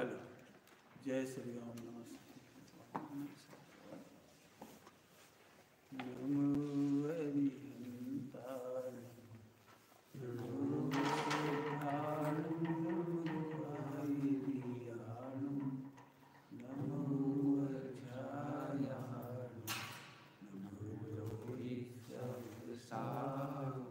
Hello, जय श्री राम, नमस्ते। नमो हरिहंताय, नमो सिद्धाणं, नमो आयर्याणं, नमो वज्रायाणं, नमो लोहितसारं।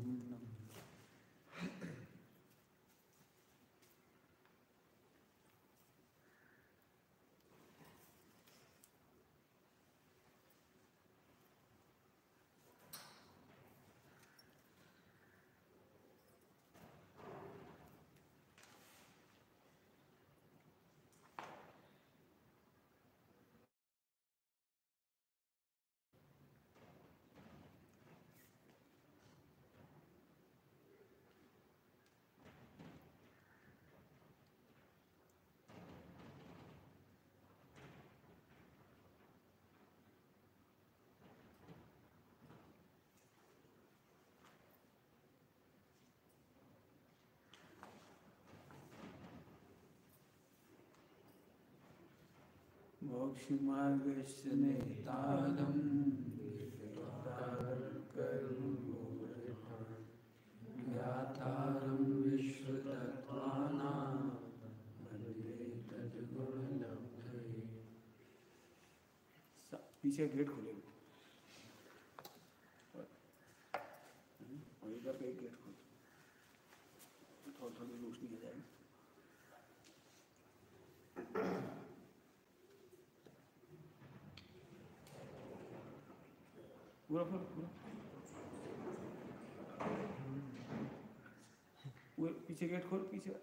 मोक्षमार्गस्य नेतारं ज्ञातारं विश्वतत्त्वानां वन्दे तद्गुणलब्धये। पीछे गेट खोलेंगे और इधर का एक गेट खोल, थोड़ी रोशनी आ जाएगी। पूरा पीछे गेट खोल, पीछे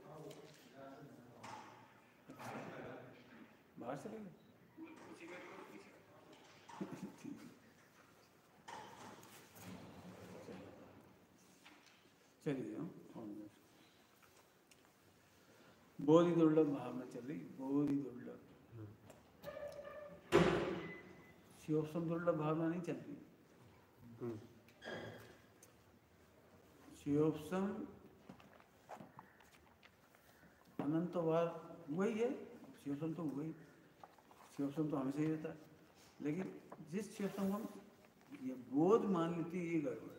बाहर से लेंगे। पीछे गेट खोल, पीछे। चलिए, बहुत ही दुर्लभ भावना चल रही, बहुत ही दुर्लभ। शिवोत्सव दुर्लभ भावना नहीं चल रही। शिवोत्सव अनंत बार वही है, शिवोत्सव तो वही, शिवोत्सव तो हमेशा ही रहता है। लेकिन जिस शिवोत्सव हम ये बोध मान लेती है, ये गड़बड़ है।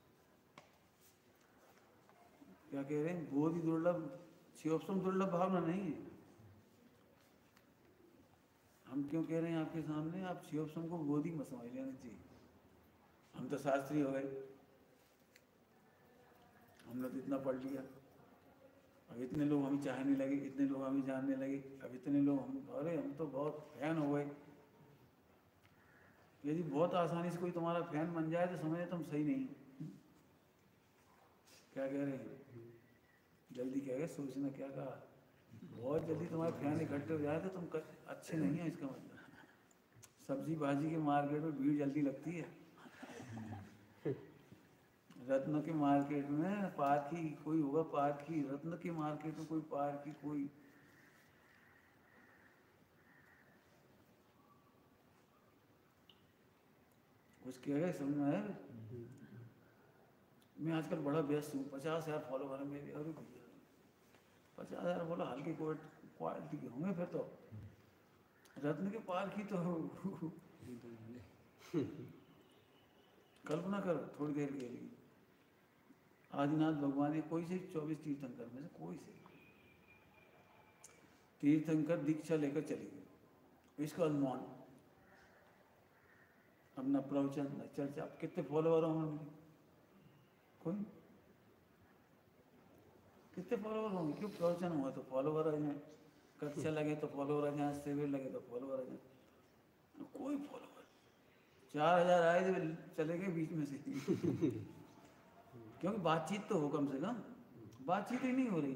क्या कह रहे हैं? बोध ही दुर्लभ, शिवोत्सव दुर्लभ भावना नहीं है। हम क्यों कह रहे हैं आपके सामने? आप शिवोत्सव को बोध ही मत समझ लेना चाहिए। हम तो शास्त्री हो गए, हमने तो इतना पढ़ लिया, अब इतने लोग हमें चाहने लगे, इतने लोग हमें जानने लगे, अब इतने लोग अरे हम तो बहुत फैन हो गए। यदि बहुत आसानी से कोई तुम्हारा फैन बन जाए तो समझे तुम सही नहीं। क्या कह रहे हैं? जल्दी कह गए, सोचना क्या कहा। बहुत जल्दी तुम्हारे फैन इकट्ठे हो जाए तो तुम अच्छे नहीं है, इसका मतलब। सब्जी भाजी के मार्केट में भीड़ जल्दी लगती है। रत्न के मार्केट में पारखी कोई होगा, पारखी रत्न के मार्केट में कोई पारखी कोई। कुछ कह गए समझ में आया? मैं आजकल बड़ा व्यस्त हूँ, 50,000 फॉलोवर है मेरे। अरे भैया 50,000 बोला हल्की क्वालिटी के होंगे फिर तो। रत्न के पारखी तो कल्पना करो थोड़ी देर के लिए, आदिनाथ भगवान ने कोई से 24 तीर्थंकर में से कोई से तीर्थंकर दीक्षा लेकर चले गए। इसका अनुमान अब न प्रवचन न चर्चा। अब कितने फॉलोवर होंगे? कोई कितने फॉलोवर होंगे? क्यों? प्रवचन हुआ तो फॉलोवर आ जाए, कक्षा लगे तो फॉलोवर आ जाए, शिविर लगे तो फॉलोवर आ जाए। कोई फॉलोवर 4,000 आए थे, चले गए बीच में से। क्योंकि बातचीत तो हो, कम से कम बातचीत ही नहीं हो रही।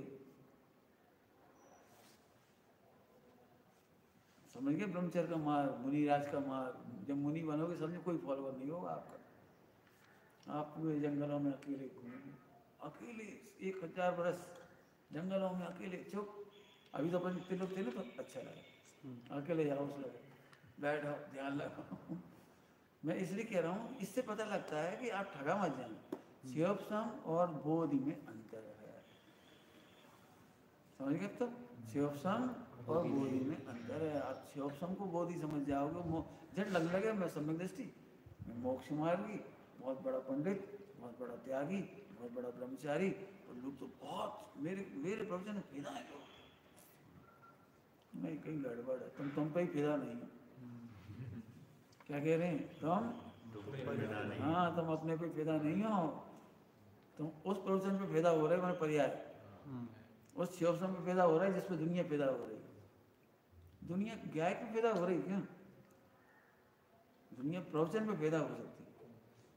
समझ गए? ब्रह्मचर्य का मार्ग, मुनिराज का मार्ग। जब मुनि बनोगे समझो कोई फॉलोवर नहीं होगा आपका। आप पूरे जंगलों में अकेले घूमेंगे, अकेले 1000 बरस जंगलों में अकेले चुप। अभी तो अपन इतने लोग थे ना तो अच्छा लगा, अकेले जाओ, उस लगे बैठो ध्यान लगाओ। मैं इसलिए कह रहा हूँ, इससे पता लगता है कि आप ठगा मत जाना। शिवोत्सव और बोधि में अंतर है, समझ गए? तो शिवोत्सव और बोधि में अंतर है। आप शिवोपम को बोधि समझ जाओगे, झट लगने लगे मैं सम्यक दृष्टि, मैं मोक्ष मार्गी, बहुत बड़ा पंडित, बहुत बड़ा त्यागी, बहुत बड़ा ब्रह्मचारी। और लोग तो बहुत मेरे मेरे प्रवचन में फिदा है लोग। नहीं, कहीं गड़बड़ है, तुम पे ही फिदा नहीं हो। क्या कह रहे हैं तुम? हाँ, तुम अपने पे फिदा नहीं हो, तुम उस प्रवचन पे फिदा हो रहे हो, मैंने पर्याय उस शिवोपम पे फिदा हो रहा है जिसपे दुनिया फिदा हो रही है। दुनिया गाय पे फिदा हो रही क्या? दुनिया प्रवचन पे पैदा हो सकती है,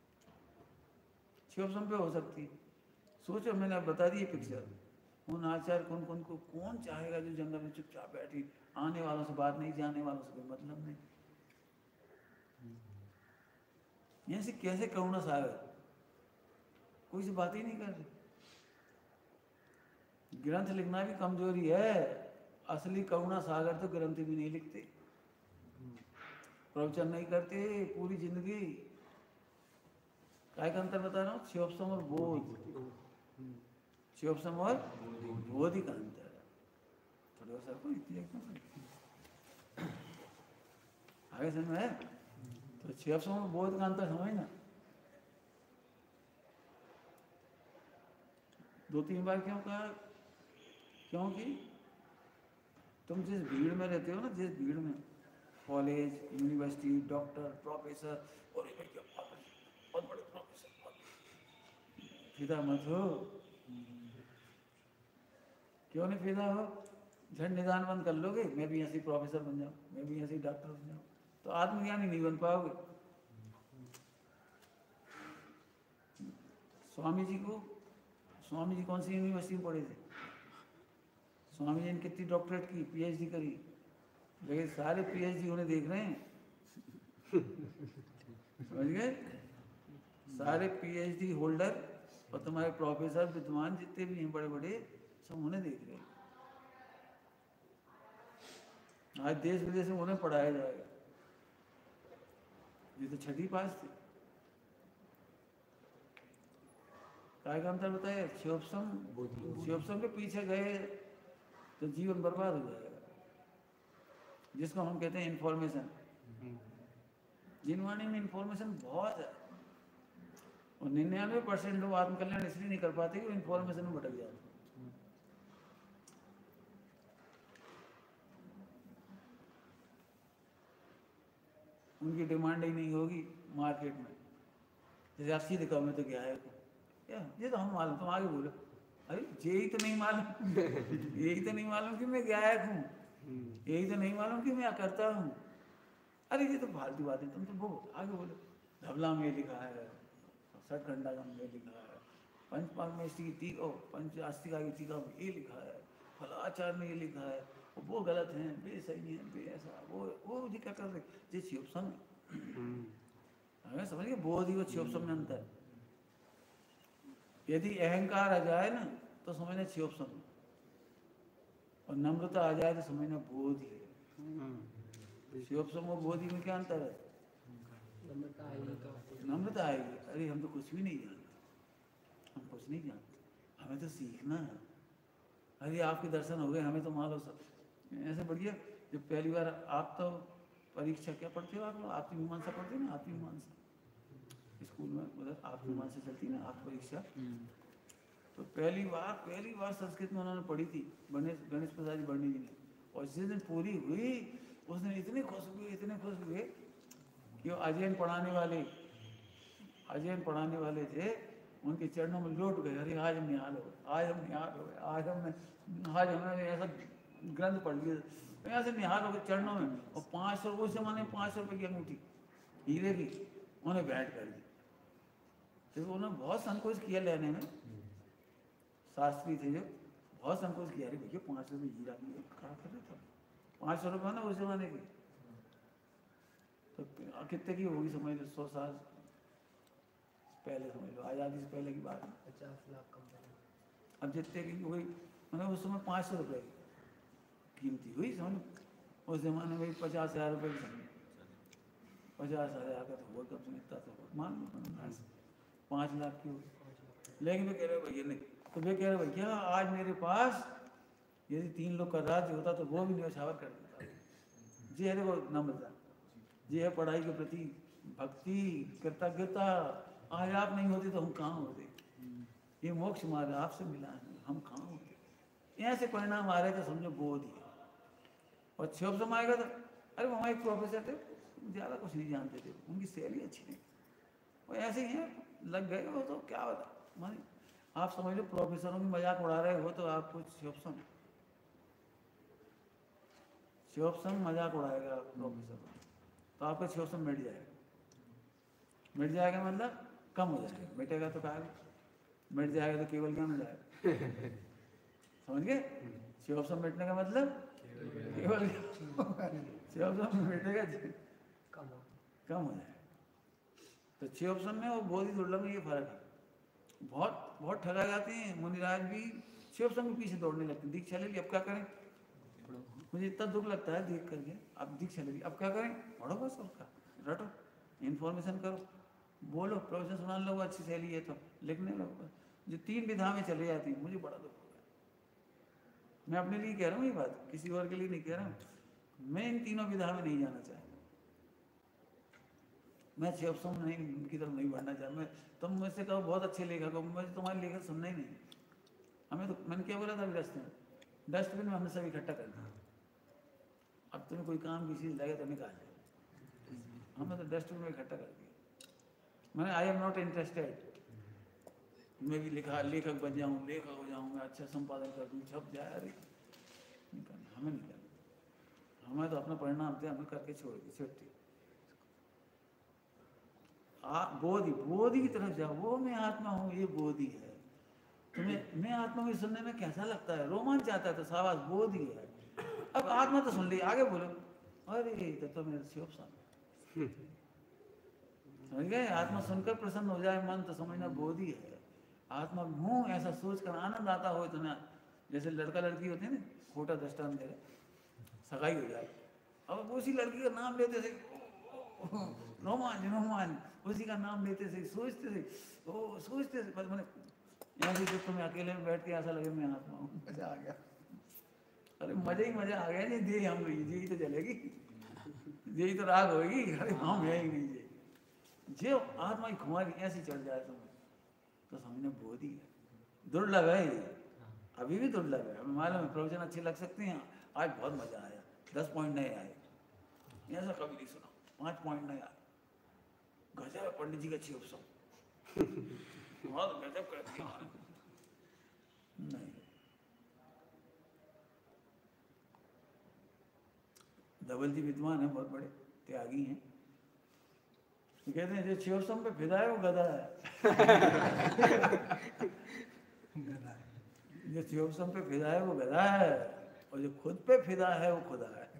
शिवोपम पे हो सकती है। सोचो, मैंने अब बता दी पिक्चर। उन आचार्य कौन को कौन चाहेगा जो जंगल में चुपचाप बैठी, आने वालों से बात नहीं, जाने वालों से कोई मतलब नहीं। यहाँ से कैसे करुणा सागर, कोई से बात ही नहीं कर रहे। ग्रंथ लिखना भी कमजोरी है, असली करुणा सागर तो ग्रंथ भी नहीं लिखते, प्रवचन नहीं करते पूरी जिंदगी। काय का अंतर बता रहा हूँ, शिवोपम और बोध, शिवोपम और बोधि का अंतर है। थोड़ा सा को आगे समझ में है? तो शिवोपम और बोध का अंतर समझना। 2-3 बार क्यों कहा? क्योंकि तुम जिस भीड़ में रहते हो ना, जिस भीड़ में कॉलेज, यूनिवर्सिटी, डॉक्टर, प्रोफेसर, और बहुत बड़े प्रोफेसर, फिदा मत हो। क्यों नहीं फिदा हो? झट निदान बंद कर लोगे, मैं भी ऐसे प्रोफेसर बन जाऊँ, मैं भी ऐसे डॉक्टर बन जाऊँ, तो आत्मज्ञानी नहीं बन पाओगे। स्वामी जी कौन सी यूनिवर्सिटी में पढ़े थे? स्वामी जी ने कितनी डॉक्टरेट की, पीएचडी करी, लेकिन सारे पीएचडी उन्हें देख रहे हैं। समझ गए? सारे पीएचडी होल्डर और तुम्हारे प्रोफेसर विद्वान जितने भी हैं बड़े बड़े, सब उन्हें देख रहे हैं। आज देश विदेश में उन्हें पढ़ाया जाएगा। ये तो 6वीं पास थे। काय का अंतर बताया? शिवोपम के पीछे गए तो जीवन बर्बाद हो जाएगा। जिसको हम कहते हैं इंफॉर्मेशन, जिनवाणी में इंफॉर्मेशन बहुत है, और 99% लोग आत्मकल्याण इसलिए नहीं कर पाते कि वो इंफॉर्मेशन में भटक जाते। उनकी डिमांड ही नहीं होगी मार्केट में। जैसे आप सीधे कहो मैं तो क्या है, ये तो हम मालूम, तुम आगे बोलो। अरे यही तो नहीं मालूम यही तो नहीं मालूम कि मैं गायक हूँ, यही तो नहीं मालूम कि मैं करता हूँ। अरे ये तो फालतू बात है, तुम तो बोलो, आगे बोलो। धबला में लिखा है, सठखंडा में लिखा है, पंचपालमेष्टि की पंचास्तिका की टीका में ये लिखा है, फलाचार्य ने ये लिखा है, वो गलत है, बे सही है, बे ऐसा, वो जी क्या कर रहे, ये शिवोपम हमें समझ गए। बोधि और शिवोपम में अंतर। यदि अहंकार आ जाए ना तो समझना शिवोपम, और नम्रता आ जाए तो समझना बोधि है। शिवोपम और बोधि में क्या अंतर है? नम्रता आएगी। अरे हम तो कुछ भी नहीं जानते, हम कुछ नहीं जानते, हमें तो सीखना है। अरे आपके दर्शन हो गए, हमें तो मालूम सब ऐसे बढ़िया। जब पहली बार आप तो परीक्षा क्या पढ़ते हो, आप आत्ममीमांसा पढ़ते हो ना, आत्ममीमांसा स्कूल में उधर आत्ममीमांसा चलती है ना, आत्म परीक्षा। तो पहली बार संस्कृत में उन्होंने पढ़ी थी, गणेश प्रसाद जी बर्णी जी ने। और जिस दिन पूरी हुई उस दिन इतने खुश हुए कि अजयन पढ़ाने वाले थे, उनके चरणों में लौट गए। अरे आज हम निहाल हो गए, आज हमने ऐसा ग्रंथ पढ़ लिया, ऐसे निहाल हो गए चरणों में। और 500 उस जमाने में 500 रुपये की अंगूठी हीरे की उन्हें भेंट कर दी। तो उन्होंने बहुत संकोच किया लेने में, शास्त्री थे जो, बहुत संकोच किया। अरे भैया 500 रुपये हीरा कहा कर रहे थे, 500 रुपये ना उस जमाने की, तो कितने की होगी समझ लो, 100 साल पहले समझ लो, आज़ादी से पहले की बात है। 50 लाख कम। अब जितने की हुई, मतलब उस समय 500 रुपये की कीमती हुई समझ लो। उस जमाने में 50,000 रुपये की समझ, 50,000 का तो हुआ कब से, इतना तो मान लो 5 लाख की हुई। लेकिन वे कह रहे भैया नहीं, तो वे कह रहे भैया आज मेरे पास यदि 3 लोग का राज्य होता तो वो भी न्यौछावर कर देता। जी है देखो नम्रता, जी है पढ़ाई के प्रति भक्ति, कृतज्ञता। आज आप नहीं होते तो हम कहाँ होते? ये मोक्ष मार्ग आपसे मिला है, हम कहाँ होते? ऐसे परिणाम आ रहे थे, समझो बोध ही। और क्षोभ समय आएगा तो अरे वहाँ एक प्रोफेसर थे, ज़्यादा कुछ नहीं जानते थे, उनकी शैली अच्छी नहीं, वो ऐसे ही हैं, लग गए वो तो क्या बता मानी। आप समझ लो प्रोफेसरों की मजाक उड़ा रहे हो तो आपको शिवसम मजाक उड़ाएगा प्रोफेसर, तो आपका शिवसम मिट जाएगा। मिट जाएगा मतलब कम हो जाएगा, मिटेगा तो कहा मिट जाएगा तो केवल क्या मिल जाएगा? समझ गए? शिवसम मिटने का मतलब केवल शिवसम मिटेगा कम हो जाएगा। तो शिवसम में और बोधि दुर्लभ में ये फर्क है। बहुत बहुत ठगा जाते हैं मुनिराज भी, शिवसम के पीछे दौड़ने लगते हैं। दीक्षा ले ली, अब क्या करें? मुझे इतना दुख लगता है देख करके, अब दीक्षा ले ली, अब क्या करें? पढ़ो बस, उसका रटो, इन्फॉर्मेशन करो, बोलो, प्रोफेसर सुना लो, अच्छी शैली है तो लिखने लगो। जो 3 विधा में चले जाती है, मुझे बड़ा दुख होगा। मैं अपने लिए कह रहा हूँ ये बात, किसी और के लिए नहीं कह रहा हूँ। मैं इन 3 विधा में नहीं जाना चाहता, मैं शिवसम नहीं की तरफ नहीं बढ़ना चाहता। मैं तुम मुझसे कहो बहुत अच्छे लेखक हो, मुझे तुम्हारे लेखक सुनना ही नहीं। हमें तो मैंने क्या बोला था अभी रास्ते में, डस्टबिन में हमने सब इकट्ठा कर दिया। अब तुम्हें कोई काम की चीज़ लगे तो निकाल दो, हमने तो डस्टबिन में इकट्ठा कर दिया। मैंने आई एम नॉट इंटरेस्टेड, मैं भी लेखक बन जाऊँ, लेखक हो जाऊँ, मैं अच्छा संपादन कर दूँ, छप जाए, अरे नहीं करना, हमें नहीं करना। हमें तो अपना परिणाम थे, हमें करके छोड़ दी छुट्टी। बोधि, बोधि की तरफ जाओ, वो मैं आत्मा हूँ, ये बोधि है। तुम्हें मैं आत्मा को सुनने में कैसा लगता है? रोमांच आता है, तो शाबाश बोधि है। अब आत्मा तो सुन ली, आगे बोलो, अरे तो मेरे शिव समझ गए? आत्मा सुनकर प्रसन्न हो जाए मन, तो समझना बोधि है। आत्मा हूँ ऐसा सोचकर आनंद आता हो इतना, जैसे लड़का लड़की होते हैं ना, खोटा दृष्टांत दे रहे, सगाई हो जाए, अब उसी लड़की का नाम लेते थे रोमांच रोमांच, उसी का नाम लेते थे, सोचते थे, ओ सोचते थे, मैंने ऐसे जब तुम्हें अकेले में बैठ के ऐसा लगे मैं आत्मा हूँ, मजा आ गया। अरे मजा ही मजा आ गया जी, दे हम गई जी तो चलेगी, यही तो राग होगी, अरे हम है ही नहीं जी। जो आत्मा की खुमारी ऐसी चढ़ जाए तुम्हें, तो समझना बोधि है। दुर्लभ है ये, अभी भी दुर्लभ है। हमें मालूम है प्रवचन अच्छे लग सकते हैं, आज बहुत मजा आया, 10 पॉइंट नहीं आए, ऐसा कभी नहीं सुना, 5 पॉइंट नहीं आए, गजब है पंडित जी का अच्छी उपसम, बहुत गजब कर दिया। नहीं, धवल जी विद्वान है, बहुत बड़े त्यागी हैं, तो कहते हैं जो शिवसम पे फिदा है वो गधा है। जो शिवसम पे फिदा है वो गधा है, और जो खुद पे फिदा है वो खुदा है।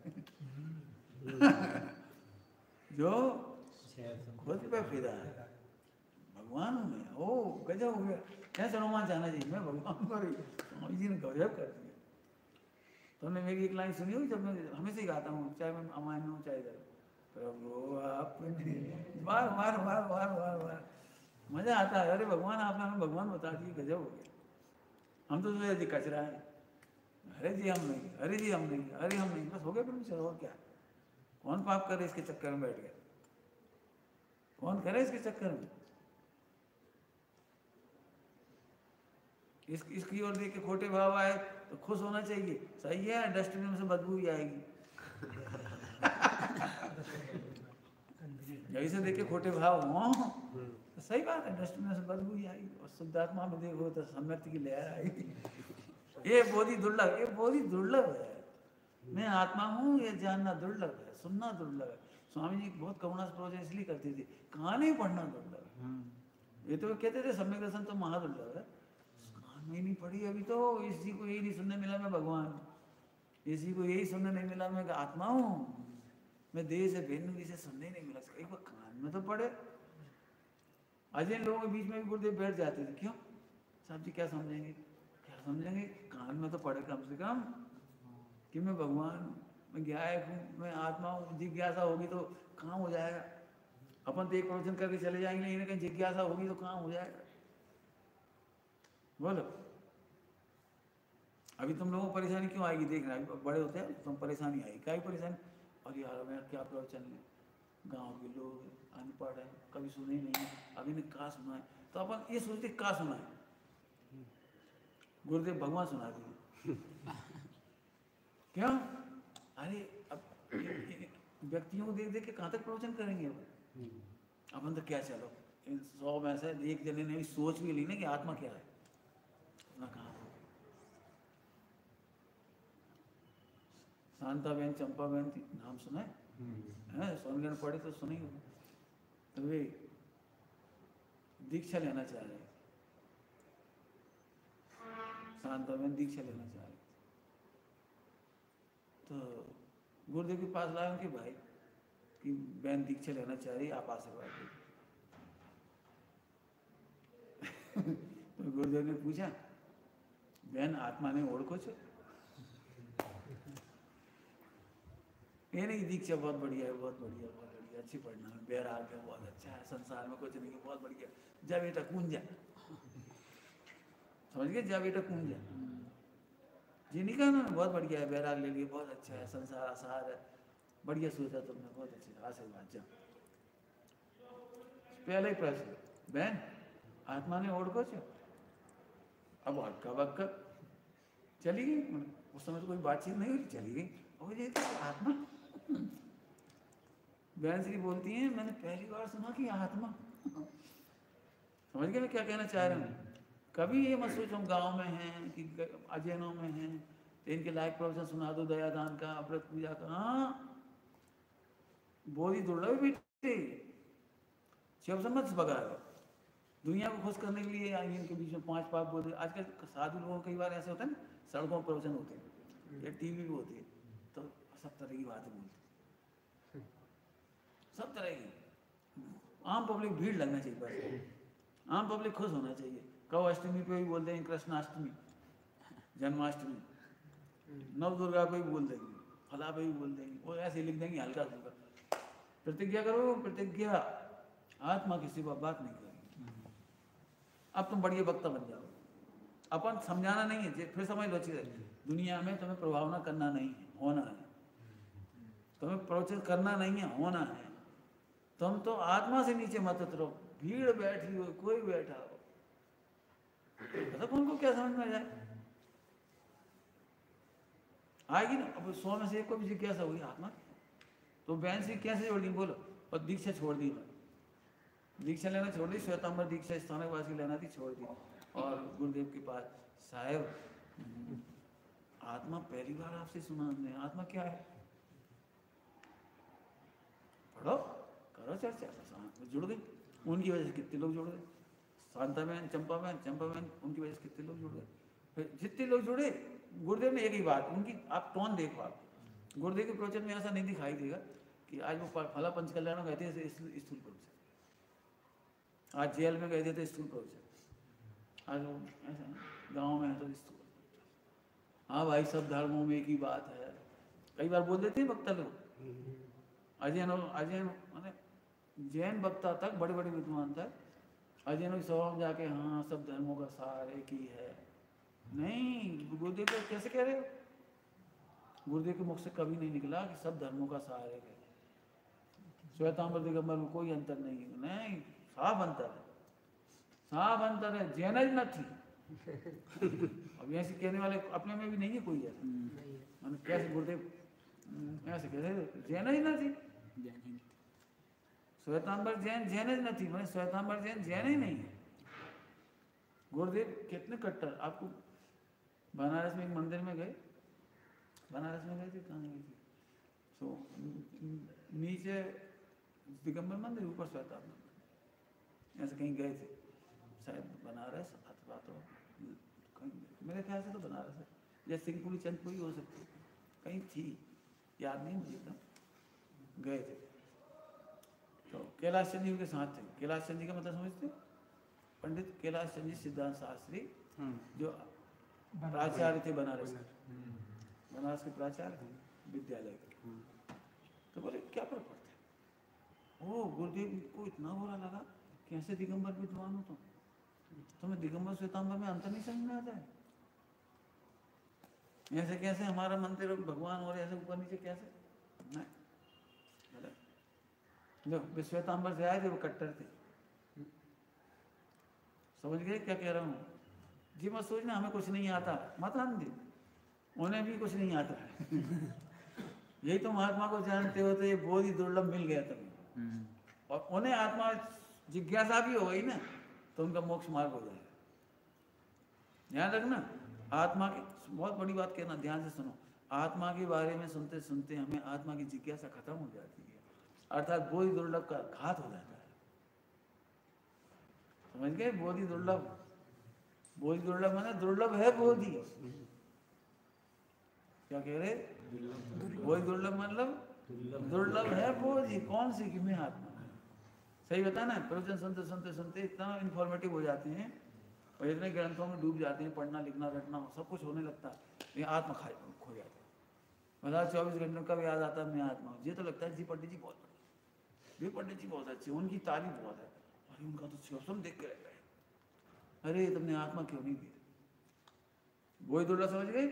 जो खुद पे फिदा है भगवान में, ओ गजब हो गया, कैसे रोमांच आना चाहिए, मैं भगवान पर ही, स्वामी जी ने गजब कर दिया। तुमने मेरी एक लाइन सुनी होगी, जब मैं हमेशा ही गाता हूँ, चाहे मैं अमान में हूँ चाहे इधर, प्रभु आपने बार बार बार बार बार बार मजा आता है। अरे भगवान आपने हमें भगवान बता दिए, गजब हो गया। हम तो जी कचरा है, अरे जी हम नहीं, अरे जी हम नहीं, अरे हम नहीं, बस हो गया फिर, चलो और क्या। कौन पाप करे इसके चक्कर में बैठ गया, कौन करे इसके चक्कर में? इसकी ओर देख के खोटे भाव आए तो खुश होना चाहिए, सही है, डस्टबिन से बदबू ही आएगी। ऐसे देख के खोटे भाव हो तो सही बात है, डस्टबिन से बदबू ही आएगी, और शुद्धात्मा में देखो तो सम्यक्ति की लहर आएगी। ये बोधि दुर्लभ, ये बोधि दुर्लभ है। मैं आत्मा हूँ ये जानना दुर्लभ है, सुनना दुर्लभ है। स्वामी जी बहुत करुणा से प्रवचन इसलिए करते थे, कहानी पढ़ना दुर्लभ है। ये तो कहते थे सम्यक दर्शन तो महादुर्लभ है, कहानी नहीं पढ़ी अभी तो, इसी को यही नहीं सुनने मिला मैं भगवान, इसी को यही सुनने नहीं मिला मैं आत्मा हूँ, मैं देह से भिन्न, इसे सुनने ही नहीं मिला। एक बार कान में तो पढ़े। अजय लोगों के बीच में भी गुरुदेव बैठ जाते थे, क्यों साहब जी क्या समझेंगे, क्या समझेंगे, कान में तो पढ़े कम से कम कि मैं भगवान, मैं गायक हूँ, मैं आत्मा हूँ। जिज्ञासा होगी तो कहाँ हो जाएगा, अपन तो एक प्रवचन करके चले जाएंगे, लेकिन कहीं जिज्ञासा होगी तो कहाँ हो जाएगा, बोलो। अभी तुम लोगों को परेशानी क्यों आएगी, देख रहे हैं बड़े होते हैं तुम परेशानी आएगी, क्या ही परेशानी। और यार मैं क्या प्रवचन है, गाँव के लोग अनपढ़ हैं, कभी सुने ही नहीं है, अभी ने कहाँ सुना है, तो अपन ये सोचते कहाँ सुना है, गुरुदेव भगवान सुना दिए क्यों। अरे अब व्यक्तियों को देख देख के कहाँ तक प्रवचन करेंगे अपन तो क्या, चलो इन 100 में से एक जने ने भी सोच भी ली ना कि आत्मा क्या है, अपना कहाँ शांता बहन चंपा बहन थी, नाम सुना है, सोनगढ़ पढ़े तो सुने ही, तो वे दीक्षा लेना चाह रहे, शांता बहन दीक्षा लेना चाह रहे, तो गुरुदेव के पास लाए उनके भाई कि बहन दीक्षा लेना चाह रही, आप आशीर्वाद दीजिए। तो गुरुदेव ने पूछा, बहन आत्मा ने ओढ़ कुछ, ये नहीं दीक्षा बहुत बढ़िया है, बहुत बढ़िया, बहुत बढ़िया, अच्छी पढ़ना है, बैराग है, बहुत अच्छा है, संसार में कुछ नहीं है, बहुत बढ़िया, जा बेटा कूद जा, समझ गए, जा बेटा कूद जा, जी नहीं कहा ना, बहुत बढ़िया है, बैराग ले लिए, बहुत अच्छा है, संसार आसार है, बढ़िया सोचा तुमने, बहुत अच्छे, आशीर्वाद जा। पहले ही प्रश्न, बहन आत्मा ने ओढ़ कुछ, अब हक्का बक्का चली गई, उस समय तो कोई बातचीत नहीं हुई, चली गई, और ये तो आत्मा। बहन श्री बोलती हैं, मैंने पहली बार सुना कि आत्मा, समझ गए मैं क्या कहना चाह रहा हूँ। कभी ये मत सोचो गाँव में हैं कि अजैनों में हैं तो इनके लायक प्रवचन सुना दो, दयादान का, व्रत पूजा का, हाँ बोधी दुर्लभ बेटे, शिव सम्मत भगा है, दुनिया को खुश करने के लिए इनके बीच में 5 पाप बोलते। आजकल साधु लोगों कई बार ऐसे होता है ना, सड़कों पर प्रवचन होते हैं या टीवी भी होती है, तो सब तरह की बातें बोलते हैं, सब तरह की, आम पब्लिक भीड़ लगना चाहिए, बस आम पब्लिक खुश होना चाहिए। कब अष्टमी पे भी बोल देंगे कृष्णाष्टमी, जन्माष्टमी, नव दुर्गा पे भी बोल देंगे, फला पे भी बोल देंगे, वो ऐसे लिख देंगे हल्का फुल्का, प्रतिज्ञा करो, प्रतिज्ञा आत्मा की सिवा बात नहीं करेगी। अब तुम बढ़िया वक्ता बन जाओ, अपन समझाना नहीं है, फिर समझ लो अच्छी तरह, दुनिया में तुम्हें प्रभावना करना नहीं है, होना है, तुम्हें प्रवचन करना नहीं है, होना है, तुम तो आत्मा से नीचे मत उतरो, भीड़ बैठी हो, कोई बैठा हो, मतलब उनको क्या समझ में आ जाए, आएगी ना। अब 100 में से एक को भी जिज्ञासा हुई आत्मा, तो बहन से कैसे छोड़ दी, बोलो, और दीक्षा छोड़ दी, दीक्षा लेना छोड़ दी, श्वेतांबर दीक्षा स्थानकवासी लेना थी, छोड़ दी, और गुरुदेव के पास, साहेब आत्मा पहली बार आपसे सुना हमने, आत्मा क्या है, पढ़ो करो चर्चा, जुड़ गई, उनकी वजह से कितने लोग जुड़ गए, शांता बहन चंपा बहन उनकी वजह से कितने लोग जुड़ गए, फिर जितने लोग जुड़े, गुरुदेव ने एक ही बात, उनकी आप टोन देखो, आप गुरुदेव के प्रवचन में ऐसा नहीं दिखाई देगा कि आज वो फला पंचकल्याण गए थे स्थूल प्रवचन, आज जेल में गए थे तो स्थूल प्रवचन, आज वो ऐसा गाँव में है तो स्थूल, हाँ भाई सब धर्मों में एक ही बात है, कई बार बोल देते हैं वक्ता लोग, अजैन माने जैन वक्ता तक बड़े बड़े विद्वान तक अजैनों की सभा में जाके, हाँ सब धर्मों का सार एक ही है, नहीं, गुरुदेव को कैसे कह रहे हो, गुरुदेव के मुख से कभी नहीं निकला कि सब धर्मों का सार एक है, श्वेतांबर दिगंबर में कोई अंतर नहीं, साफ अंतर है, साफ अंतर है, जैन न थी, अब ऐसे कहने वाले अपने में भी नहीं है कोई ऐसा, मैंने कैसे गुरुदेव ऐसे कैसे, जैन ही न थी, श्वेतांबर जैन ही न थी, मैंने श्वेतांबर जैन ही नहीं है, गुरुदेव कितने कट्टर। आपको बनारस में एक मंदिर में गए, बनारस में गए थे, कहाँ गए थे, तो नीचे दिगंबर मंदिर, ऊपर श्वेतांबर, ऐसे कहीं गए थे, शायद बनारस अथवा तो कहीं, मेरे ख्याल से तो बनारस है, या सिंहपुरी चंदपुरी हो सकती, कहीं थी, याद नहीं मुझे एकदम, गए थे, तो कैलाश चंद जी उनके साथ थे। कैलाश चंद जी का मतलब समझते, पंडित कैलाश चंद जी सिद्धांत शास्त्री, जो प्राचार्य थे बनारस के प्राचार्य थे विद्यालय के, तो बोले क्या फर्क पड़ता है, वो गुरुदेव को इतना बुरा लगा कि ऐसे दिगंबर विद्वान हो, तुम्हें दिगंबर श्वेतांबर में अंतर नहीं समझ में आता है, ऐसे कैसे हमारा मंदिर भगवान और ऐसे ऊपर नीचे कैसे? नहीं, जो विश्वेतांबर से आए थे वो कट्टर थे। समझ गए क्या कह रहा हूँ? जी मत सोचना हमें कुछ नहीं आता, मत आंधी, उन्हें भी कुछ नहीं आता है। यही तो महात्मा को जानते हो तो ये बहुत ही दुर्लभ मिल गया तुम्हें, और उन्हें आत्मा जिज्ञासा भी हो गई ना तो उनका मोक्ष मार्ग हो जाएगा। ध्यान रखना, आत्मा की बहुत बड़ी बात कहना, ध्यान से सुनो। आत्मा के बारे में सुनते सुनते हमें आत्मा की जिज्ञासा खत्म हो जाती है, अर्थात बोधि दुर्लभ का घात हो जाता है। समझ गए? बोधि दुर्लभ, बोधि दुर्लभ माने दुर्लभ है बोधि। क्या कह रहे? बोधि दुर्लभ मतलब दुर्लभ है बोधि। कौन सी? कि मैं आत्मा। सही बता ना? प्रवचन सुनते सुनते सुनते इतना इन्फॉर्मेटिव हो जाते हैं और इतने ग्रंथों में डूब जाते हैं, पढ़ना लिखना रटना सब कुछ होने लगता है, ये आत्मा खो जाता है। मतलब 24 घंटे कब याद आता है मैं आत्मा हूँ। ये तो लगता है जी पंडित जी बहुत बढ़िया, ये पंडित जी बहुत अच्छे, उनकी तारीफ बहुत है, अरे उनका तो शिवसम देख के रह गए, अरे तुमने आत्मा क्यों नहीं दी? वही दुर्लभ, समझ गए?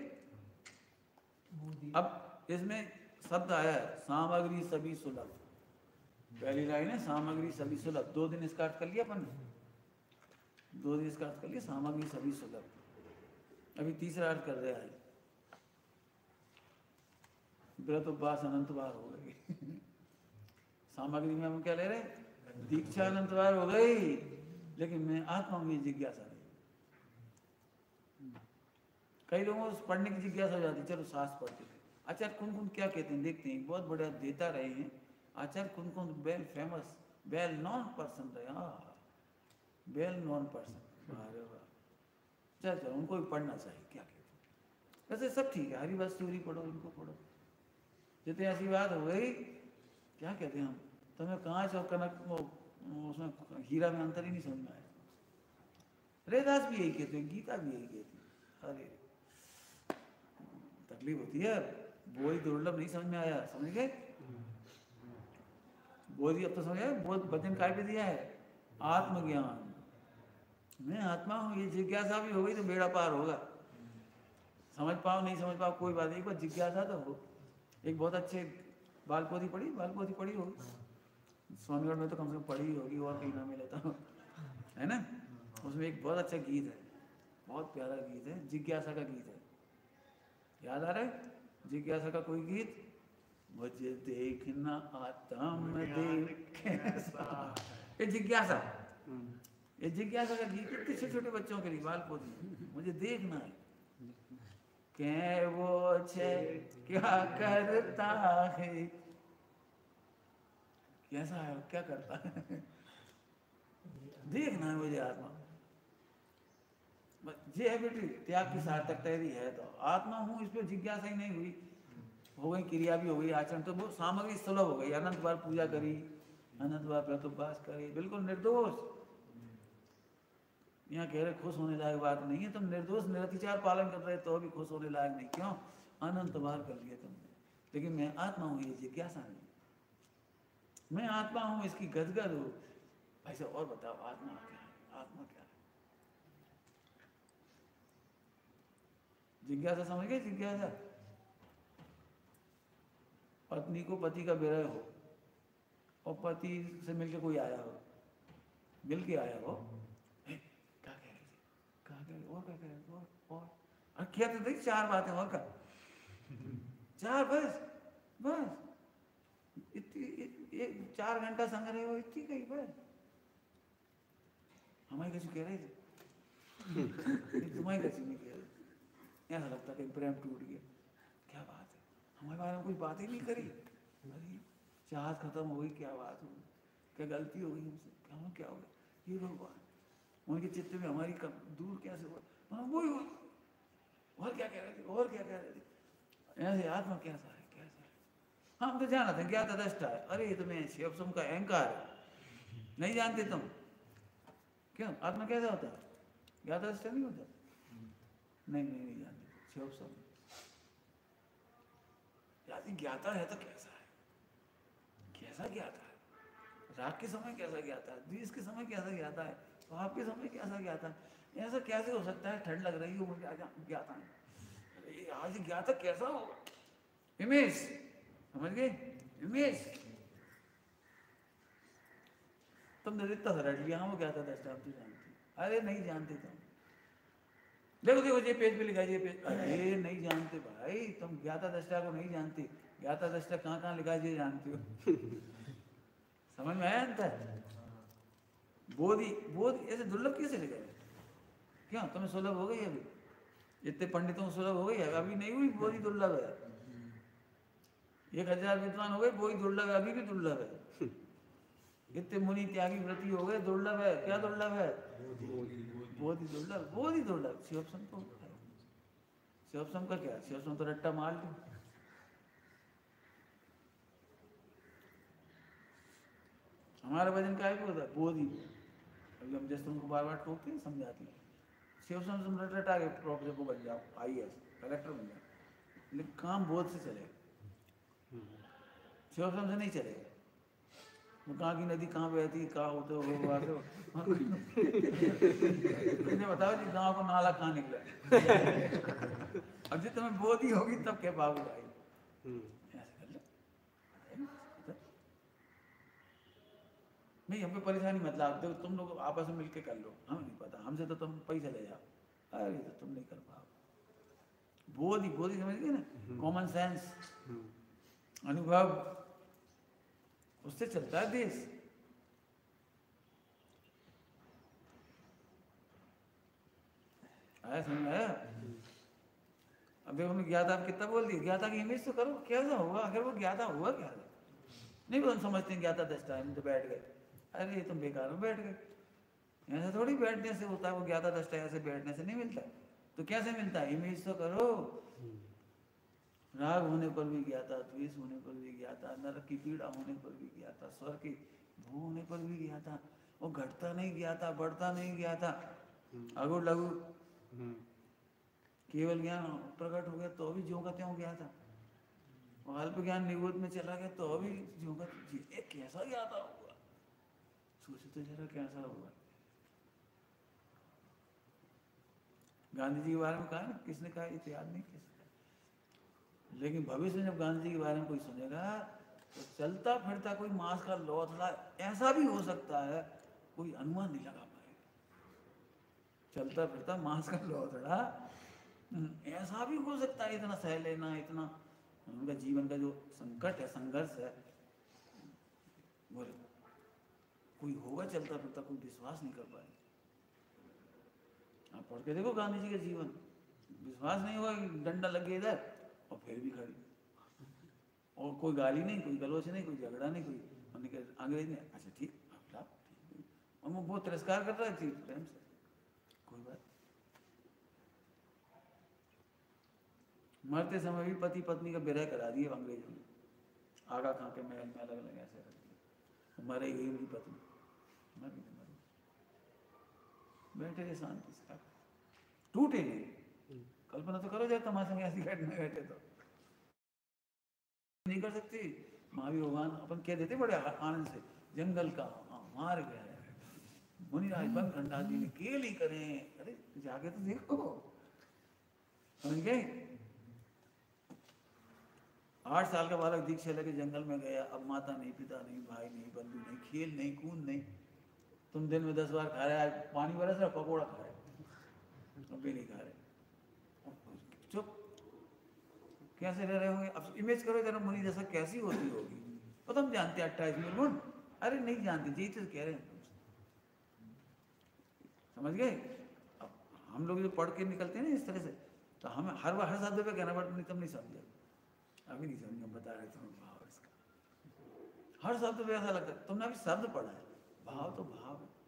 अब इसमें शब्द आया है सामग्री सभी सुलभ। पहली लाइन है सामग्री सभी सुलभ, 2 दिन इसका अर्थ कर लिया अपन ने, 2 दिन इसका अर्थ कर लिया सामग्री सभी सुलभ। अभी तीसरा अर्थ कर रहे हैं, व्रत उपवास अनंत बार हो गई। सामग्री में हम क्या ले रहे हैं? दीक्षा अनंत बार हो गई, लेकिन मैं आत्मा में जिज्ञासा नहीं। कई लोगों को पढ़ने की जिज्ञासा हो जाती, चलो शास्त्र पढ़ते थे। आचार्य कुन कुन क्या कहते हैं देखते हैं, बहुत बढ़िया देता रहे हैं आचार्य कुन कुन, well famous well known person रहे, हाँ वेल नॉन पर्सन। अरे वाह, चल चलो उनको भी पढ़ना चाहिए, क्या कहते हैं? वैसे सब ठीक है, हरिवंश सूरी पढ़ो, इनको पढ़ो, जितनी ऐसी बात हो गई। क्या कहते हैं हम, तुम्हें कांच और कनक उसमें हीरा में अंतर ही नहीं समझ में आया। रेदास भी यही कहते हैं, गीता भी यही कहती है। अरे तकलीफ होती है, बोध दुर्लभ नहीं समझ में आया, समझ गए? बोध अब तो समझ आया, बोध वचन काय पे दिया है? आत्मज्ञान, मैं आत्मा हूँ, ये जिज्ञासा भी हो गई तो बेड़ा पार होगा। समझ पाओ नहीं समझ पाओ कोई बात नहीं, पर जिज्ञासा तो हो। एक बहुत अच्छे बालपोथी पढ़ी, बालपोथी पढ़ी होगी स्वामीगढ़ में तो कम से कम पढ़ी होगी, और कहीं ना मिले तो, है ना? उसमें एक बहुत अच्छा गीत है, बहुत प्यारा गीत है, जिज्ञासा का गीत है। याद आ रहा है जिज्ञासा का कोई गीत? मुझे देखना आत्म देख कैसा, ये जिज्ञासा, ये जिज्ञासा का गीत इतने छोटे छोटे बच्चों के लिए, बालपोथी। मुझे देखना है के वो छे क्या करता है, कैसा है, क्या करता है, देखना है मुझे आत्मा। ये है बेटी त्याग की सार्थकता यदि है तो आत्मा हूँ, इस पर जिज्ञासा ही नहीं हुई, हो गई क्रिया भी हो गई, आचरण तो वो सामग्री सुलभ हो गई। अनंत बार पूजा करी, अनंत बार व्रत उपवास करी, बिल्कुल निर्दोष। यहाँ कह रहे खुश होने लायक बात नहीं है, तुम निर्दोष निरतिचार पालन कर रहे तो भी खुश होने लायक नहीं। क्यों? अनंत बार कर लिया तुमने। लेकिन मैं आत्मा हूँ ये जिज्ञासा नहीं, मैं आत्मा हूँ इसकी गदगद हो। भाई साहब और बताओ आत्मा क्या है? आत्मा क्या है? जिज्ञासा समझ गए? जिज्ञासा, पत्नी को पति का विरह हो और पति से मिलके कोई आया हो, मिलके आया हो, क्या कह रहे थे, कहाँ कह रहे, और क्या कह रहे थे, और क्या तो देख 4 बातें और का 4, बस बस इतनी 4 घंटा संग रहे हो, इतनी कही बस। हमारी कसी कह रहे थे, तुम्हारी कसी नहीं कह रहे, ऐसा लगता कि प्रेम टूट गया। क्या बात है, हमारे बारे में कोई बात ही नहीं करी, अरे चाहत खत्म हो गई, क्या बात हो गई, क्या गलती हो गई हमसे, क्या हो गया, ये भगवान उनके चित्त में हमारी दूर कैसे हुआ, वही हुआ, और क्या कह रहे थे, और क्या कह रहे थे, ऐसे आत्मा कैसा है, कैसा है? हम तो जाना था ज्ञाता दृष्टा है, अरे तुम्हें शिवसम का अहंकार है, नहीं जानते तुम? क्यों? आत्मा कैसा होता है? ज्ञाता दृष्टा नहीं होता? नहीं जानते शिवसम। यदि ज्ञाता है तो कैसा है, कैसा ज्ञाता है? रात के समय कैसा ज्ञाता है, द्वेष के समय कैसा ज्ञाता है, पाप के समय कैसा ज्ञाता है? ऐसा कैसे हो सकता है? ठंड लग रही हो मुझे ज्ञाता है, आज ज्ञाता कैसा होगा, इमेज, समझ गए, इमेज। तुमने इतना रट लिया, वो ज्ञाता दृष्टा आप तो जानते, अरे नहीं जानते तुम, देखो देखो ये पेज पे लिखा है, ये पेज, अरे नहीं जानते भाई, तुम ज्ञाता दृष्टा को नहीं जानते, ज्ञाता दृष्टा कहाँ कहाँ लिखा है ये जानते हो। समझ में आया अंतर? बोधि, बोधि ऐसे दुर्लभ कैसे लिखा है? क्या तुम्हें सुलभ हो गई अभी? इतने पंडितों को सुलभ हो गई है? अभी नहीं हुई, बोधि दुर्लभ है। 1000 विद्वान हो गए, बोधि दुर्लभ है, अभी भी दुर्लभ है। इतने मुनि त्यागी व्रती हो गए, दुर्लभ है। क्या दुर्लभ है? बोधि दुर्लभ, बोधि दुर्लभ। शिवसम तो शिवसम का क्या, शिवसम तो रट्टा मार लो। हमारा वजन क्या है, होता है बोधि। अभी हम जैसे तुमको बार बार ठोकते हैं, समझाते हैं, शिवसम तुम रट आगे प्रोफेसर को बन जाओ, IAS कलेक्टर बन जाओ, लेकिन काम बोध से चलेगा, शिवसम से नहीं चलेगा। कहाँ की नदी कहाँ बहती, कहाँ होते हो वहाँ से तुझे बताओ जी, गाँव को नाला कहाँ निकला। अब जब तुम्हें बोधी होगी तब क्या पाओगे भाई, ऐसे कर लो। नहीं, हमको परेशानी मत लाओ, देखो तुम लोग आपस में मिलके कर लो, हमें नहीं पता, हमसे तो तुम पैसे ले जाओ, अरे तो तुम नहीं कर पाओ। बोधी, बोधी समझ गए ना, कॉमन सेंस, अनुभव, उससे चलता है देश। आया समझ में आया? अब देखो हमने ज्ञाता आप कितना बोल दिया, ज्ञाता की इमेज तो करो, कैसा होगा अगर वो ज्ञाता हुआ क्या है? नहीं वो समझते हैं ज्ञाता दृष्टा है, तो बैठ गए, अरे तुम बेकार में बैठ गए। ऐसा थोड़ी बैठने से होता है, वो ज्ञाता दृष्टा ऐसे बैठने से नहीं मिलता। तो कैसे मिलता है? इमेज तो करो। राग होने पर भी ज्ञाता, द्वेष होने पर भी ज्ञाता, नरक की पीड़ा होने पर भी ज्ञाता, स्वर्ग की भू होने पर भी ज्ञाता। वो घटता नहीं ज्ञाता, बढ़ता नहीं ज्ञाता, अगुण लघु केवल ज्ञान प्रकट हो गया तो भी ज्यों का त्यों ज्ञाता, और अल्प ज्ञान निवृत्त में चला गया तो भी ज्यों का, ये कैसा ज्ञाता होगा? सोचो तो जरा कैसा होगा। गांधी जी के बारे में कहा ना, किसने कहा ये याद नहीं किसने, लेकिन भविष्य में जब गांधी जी के बारे में कोई सुनेगा तो चलता फिरता कोई मांस का लौथड़ा ऐसा भी हो सकता है, कोई अनुमान नहीं लगा पाएगा। चलता फिरता मांस का लौथड़ा ऐसा भी हो सकता है, इतना सह लेना, इतना उनका जीवन का जो संकट है, संघर्ष है, बोले कोई होगा चलता फिरता, कोई विश्वास नहीं कर पाएगा। आप पढ़ के देखो गांधी जी का जीवन, विश्वास नहीं हुआ, डंडा लग गया इधर और फिर भी खड़ी, और कोई गाली नहीं, कोई गलोच नहीं, कोई झगड़ा नहीं, कोई हमने कहा अंग्रेज ने अच्छा ठीक आपला ठीक, और वो बहुत तिरस्कार कर रहा थी प्रेम से, कोई बात। मरते समय भी पति पत्नी का विरह करा दिए अंग्रेजों ने, आगा खा के महल में अलग अलग ऐसे रख दिया, मरे गई उनकी पत्नी, मर गई, बैठे रहे शांति से, टूटे नहीं। कल्पना तो करो जाए तुम्हारे संग ऐसी घटना घटे तो नहीं कर सकती। महावीर भगवान अपन कह देते बड़े आनंद से, जंगल का मार गया है, मुनिराज बन खंडा जी ने केली करें, अरे जाके तो देखो, समझ गए। 8 साल का बालक दीक्षा लेके जंगल में गया, अब माता नहीं, पिता नहीं, भाई नहीं, बंधु नहीं, खेल नहीं, कूद नहीं, तुम दिन में 10 बार खा रहे, आज पानी बरस रहा, पकौड़ा खा रहे, अब भी नहीं खा रहे, चुप कैसे रह रहे होंगे? अब इमेज करो जरा मुनि दशा कैसी होती होगी। और तुम जानते 28 में गुण, अरे नहीं जानते, जी तो कह रहे हैं तुमसे, समझ गए। अब हम लोग जो पढ़ के निकलते हैं ना इस तरह से, तो हमें हर शब्द पे कहना पड़ता, नहीं तुम नहीं समझे, अभी नहीं समझे, हम बता रहे तुम्हें भाव इसका, हर शब्द पे ऐसा लगता है तुमने अभी शब्द पढ़ा है, भाव तो भाव है।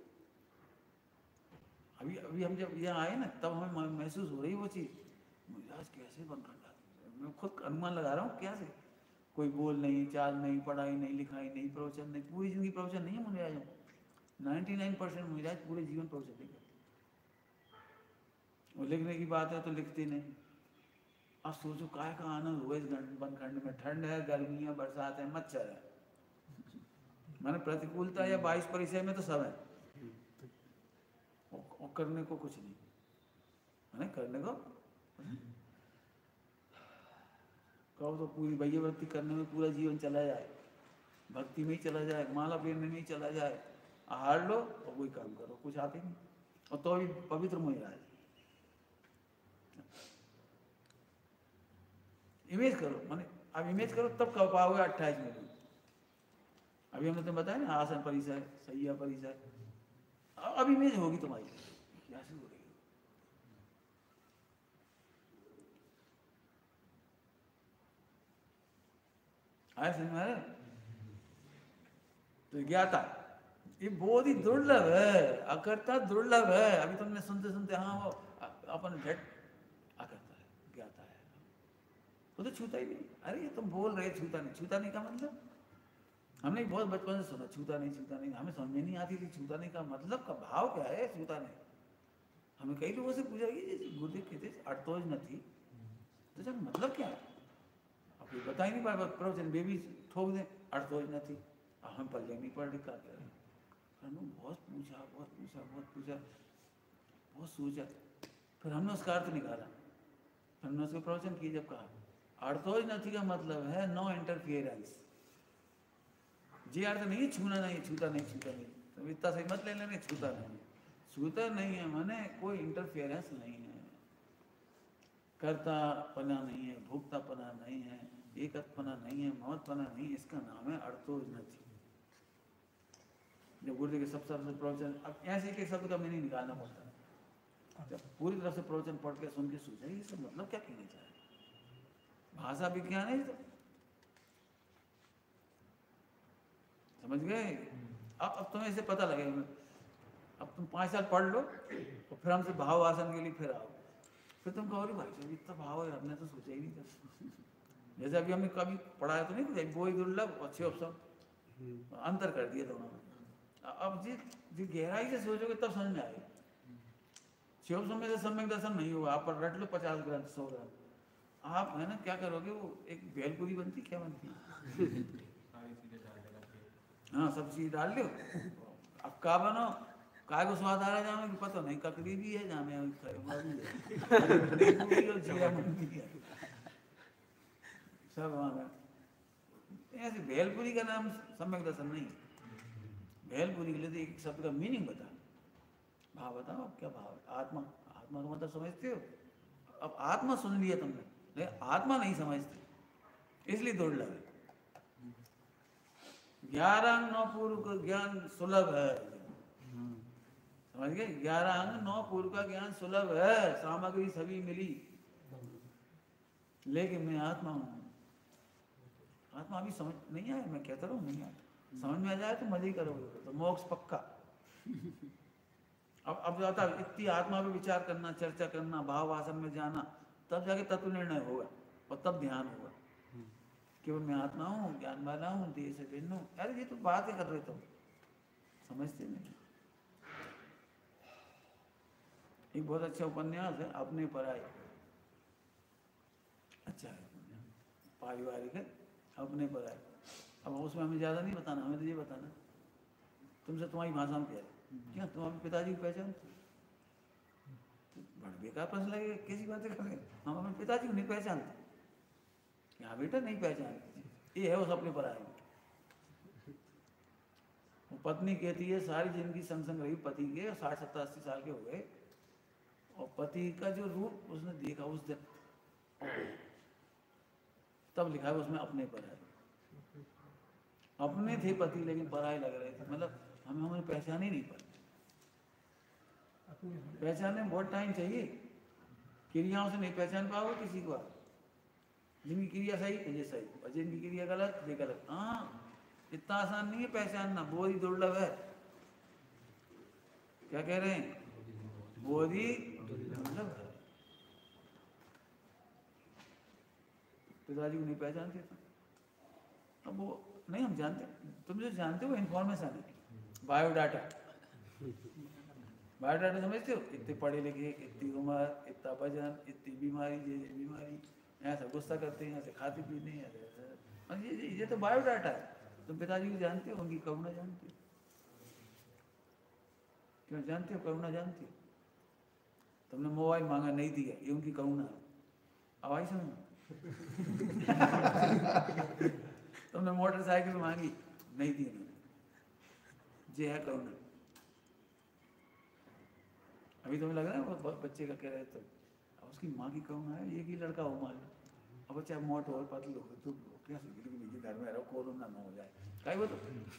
अभी अभी हम जब यहाँ आए ना तब हमें महसूस हो रही वो चीज़, आज कैसे बन खंडा, मैं खुद अनुमान लगा रहा हूँ कैसे, कोई बोल नहीं, चाल नहीं, पढ़ाई नहीं, लिखाई नहीं, प्रवचन नहीं, पूरी जिंदगी प्रवचन नहीं है मुनिराज, 99% मुनिराज पूरे जीवन प्रवचन नहीं करते, और लिखने की बात है तो लिखते नहीं। अब सोचो काय का आनंद हुआ इस बनखंड में, ठंड है, गर्मी है, बरसात है, मच्छर है, मैंने प्रतिकूलता या 22 परिचय में तो सब है, और करने को कुछ नहीं, है करने को। कहो तो पूरी भैया वृत्ति करने में पूरा जीवन चला जाए, भक्ति में ही चला जाए, माला पहनने में ही चला जाए, हार लो और वही काम करो, कुछ आते नहीं और तो अभी पवित्र मुझे आए। इमेज करो, माने अब इमेज करो तब कह पाओगे 28 में। अभी हमने तुम्हें बताया ना आसन परिसर, सैया परिसर, अब इमेज होगी तुम्हारी कैसे हो रही। आया समझ में आ रहा है? तो ज्ञाता ये बहुत ही दुर्लभ है, अकर्ता दुर्लभ है। अभी तुमने सुनते सुनते हाँ वो अपन झट अकर्ता है, ज्ञाता है, वो तो छूता ही नहीं। अरे ये तुम बोल रहे छूता नहीं, छूता नहीं का मतलब हमने बहुत बचपन से सुना छूता नहीं, छूता नहीं, हमें समझ में नहीं आती थी छूता नहीं का मतलब का भाव क्या है। छूता नहीं हमें कई लोगों से पूछा कि गुरुदेव कहते अर्थोज न थी तो जब मतलब क्या है, अब कोई बता ही नहीं पाया, प्रवचन बेबी ठोक दें अर्थोज न थी, अब हम पल्ले नहीं पढ़ लिखा कर बहुत पूछा बहुत पूछा बहुत पूछा बहुत सोचा, फिर हमने उसका अर्थ निकाला, फिर हमने उसको प्रवचन किया। जब कहा अर्थोज न थी का मतलब है नो इंटरफियरेंस, जी अर्थ नहीं छूना नहीं, छूता नहीं, छूता नहीं, तो इतना सही मत ले लेने, छूता नहीं, छूता नहीं है माने कोई इंटरफियरेंस नहीं है, कर्तापना नहीं है, भोक्तापना नहीं है, एकत्वपना नहीं है, ममत्वपना नहीं, इसका नाम है अर्थोन्नति। जब गुरुदेव के सब शब्द प्रवचन, अब ऐसे एक शब्द का मीनिंग निकालना पड़ता है, जब पूरी तरफ से प्रवचन पढ़ के सुन के सोचा ये सब मतलब क्या कहना चाहे, भाषा विज्ञान है तो समझ गए। अब तुम्हें इसे पता लगेगा, अब तुम 5 साल पढ़ लो तो फिर हमसे भाव आसन के लिए फिर आओ, फिर तुम कहो भाई साहब इतना भाव है हमने तो सोचा ही नहीं था। जैसे अभी हमने कभी पढ़ाया तो नहीं कुछ वो दुर्लभ अच्छे ऑप्शन अंतर कर दिया दोनों में। अब जी गहराई से सोचोगे तब समझ में आएगा। शिव समय से सम्यक दर्शन नहीं होगा, आप पर रट लो 50 ग्राम 100 ग्राम, आप है ना क्या करोगे, वो एक भेलपुरी बनती क्या बनती है हाँ सब चीज डाल लो, अब का बनो काय को स्वाद आ रहा है जामे की पता नहीं, ककड़ी भी है जामे जीरा भी है सब वहाँ। ऐसे भेलपुरी का नाम सम्यक दर्शन नहीं, भेलपुरी के लिए तो एक शब्द का मीनिंग बता, भाव बताओ अब क्या भाव है। आत्मा, आत्मा का मतलब समझते हो, अब आत्मा सुन लिया तुमने लेकिन आत्मा नहीं समझते, इसलिए दुर्लभ है। 11 अंग 9 पूर्व का ज्ञान सुलभ है, समझ गए, 11 अंग 9 पूर्व का ज्ञान सुलभ है, सामग्री सभी मिली, लेकिन मैं आत्मा हूँ। आत्मा अभी समझ नहीं आया, मैं कहता रहूँ नहीं आया, समझ में आ जाए तो मजे ही करोगे तो मोक्ष पक्का। अब जाता इतनी आत्मा पे विचार करना, चर्चा करना, भाव आसन में जाना, तब जाके तत्व निर्णय होगा और तब ध्यान होगा केवल मैं आत्मा हूँ, ज्ञान वाला हूँ, देह से भिन्न हूँ। अरे ये तो बात ही कर रहे तुम, समझते नहीं। एक बहुत अच्छा उपन्यास है अपने पराई, अच्छा है पारिवारिक है, अपने पराई। अब उसमें हमें ज़्यादा नहीं बताना, हमें तो ये बताना तुमसे तुम्हारी भाषा में क्या है, क्या तुम अपने पिताजी को पहचानते, बड़ा बेकार प्रश्न लगेगा, कैसी बातें कर रहे हैं, हम अपने पिताजी को नहीं पहचानते। हाँ बेटा नहीं पहचानते, ये है उस अपने पर आए। वो पत्नी कहती है सारी जिंदगी संग संग रही पति के, 60 70 80 साल के हो गए, और पति का जो रूप उसने देखा उस दिन, तब लिखा है उसमें अपने पर है। अपने थे पति लेकिन पराए लग रहे थे, मतलब हमें पहचान ही नहीं पाए। पहचानने में बहुत टाइम चाहिए, क्रियाओं से नहीं पहचान पाओगे किसी को। जिनकी क्रिया सही ये सही, और जिनकी क्रिया गलत ये गलत। हाँ इतना आसान नहीं है पहचानना, बहुत ही दुर्लभ है। क्या कह रहे हैं, बहुत ही दुर्लभ है। पिताजी को नहीं पहचानते तो अब वो नहीं, हम जानते, तुम जो जानते हो इन्फॉर्मेशन है, बायोडाटा। बायोडाटा समझते हो, इतने पढ़े लिखे, इतनी उम्र, इतना वजन, इतनी बीमारी, ये बीमारी, ऐसा गुस्सा करते हैं, ऐसे खाते पीते हैं, ये तो बायोडाटा है। तुम पिताजी को जानते हो, उनकी करुणा जानते हो, क्यों जानते हो, करुणा जानते हो। तुमने मोबाइल मांगा नहीं दिया, ये उनकी करुणा है। अब आई समझ, तुमने मोटरसाइकिल मांगी, नहीं दी उन्होंने, जे है कहो ना। अभी तुम्हें लग रहा है वो बच्चे का कह रहे तो अब उसकी माँ की कहूँ है, एक ही लड़का हो मान लो, अब चाहे मोट हो पतली हो तो क्या सोच रही कि घर में रहो कोरोना ना हो जाए, कहीं वो तो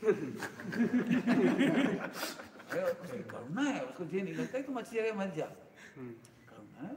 अरे उसकी करुणा है, उसको ये नहीं लगता कि तुम अच्छी जगह मत जा, करुणा है।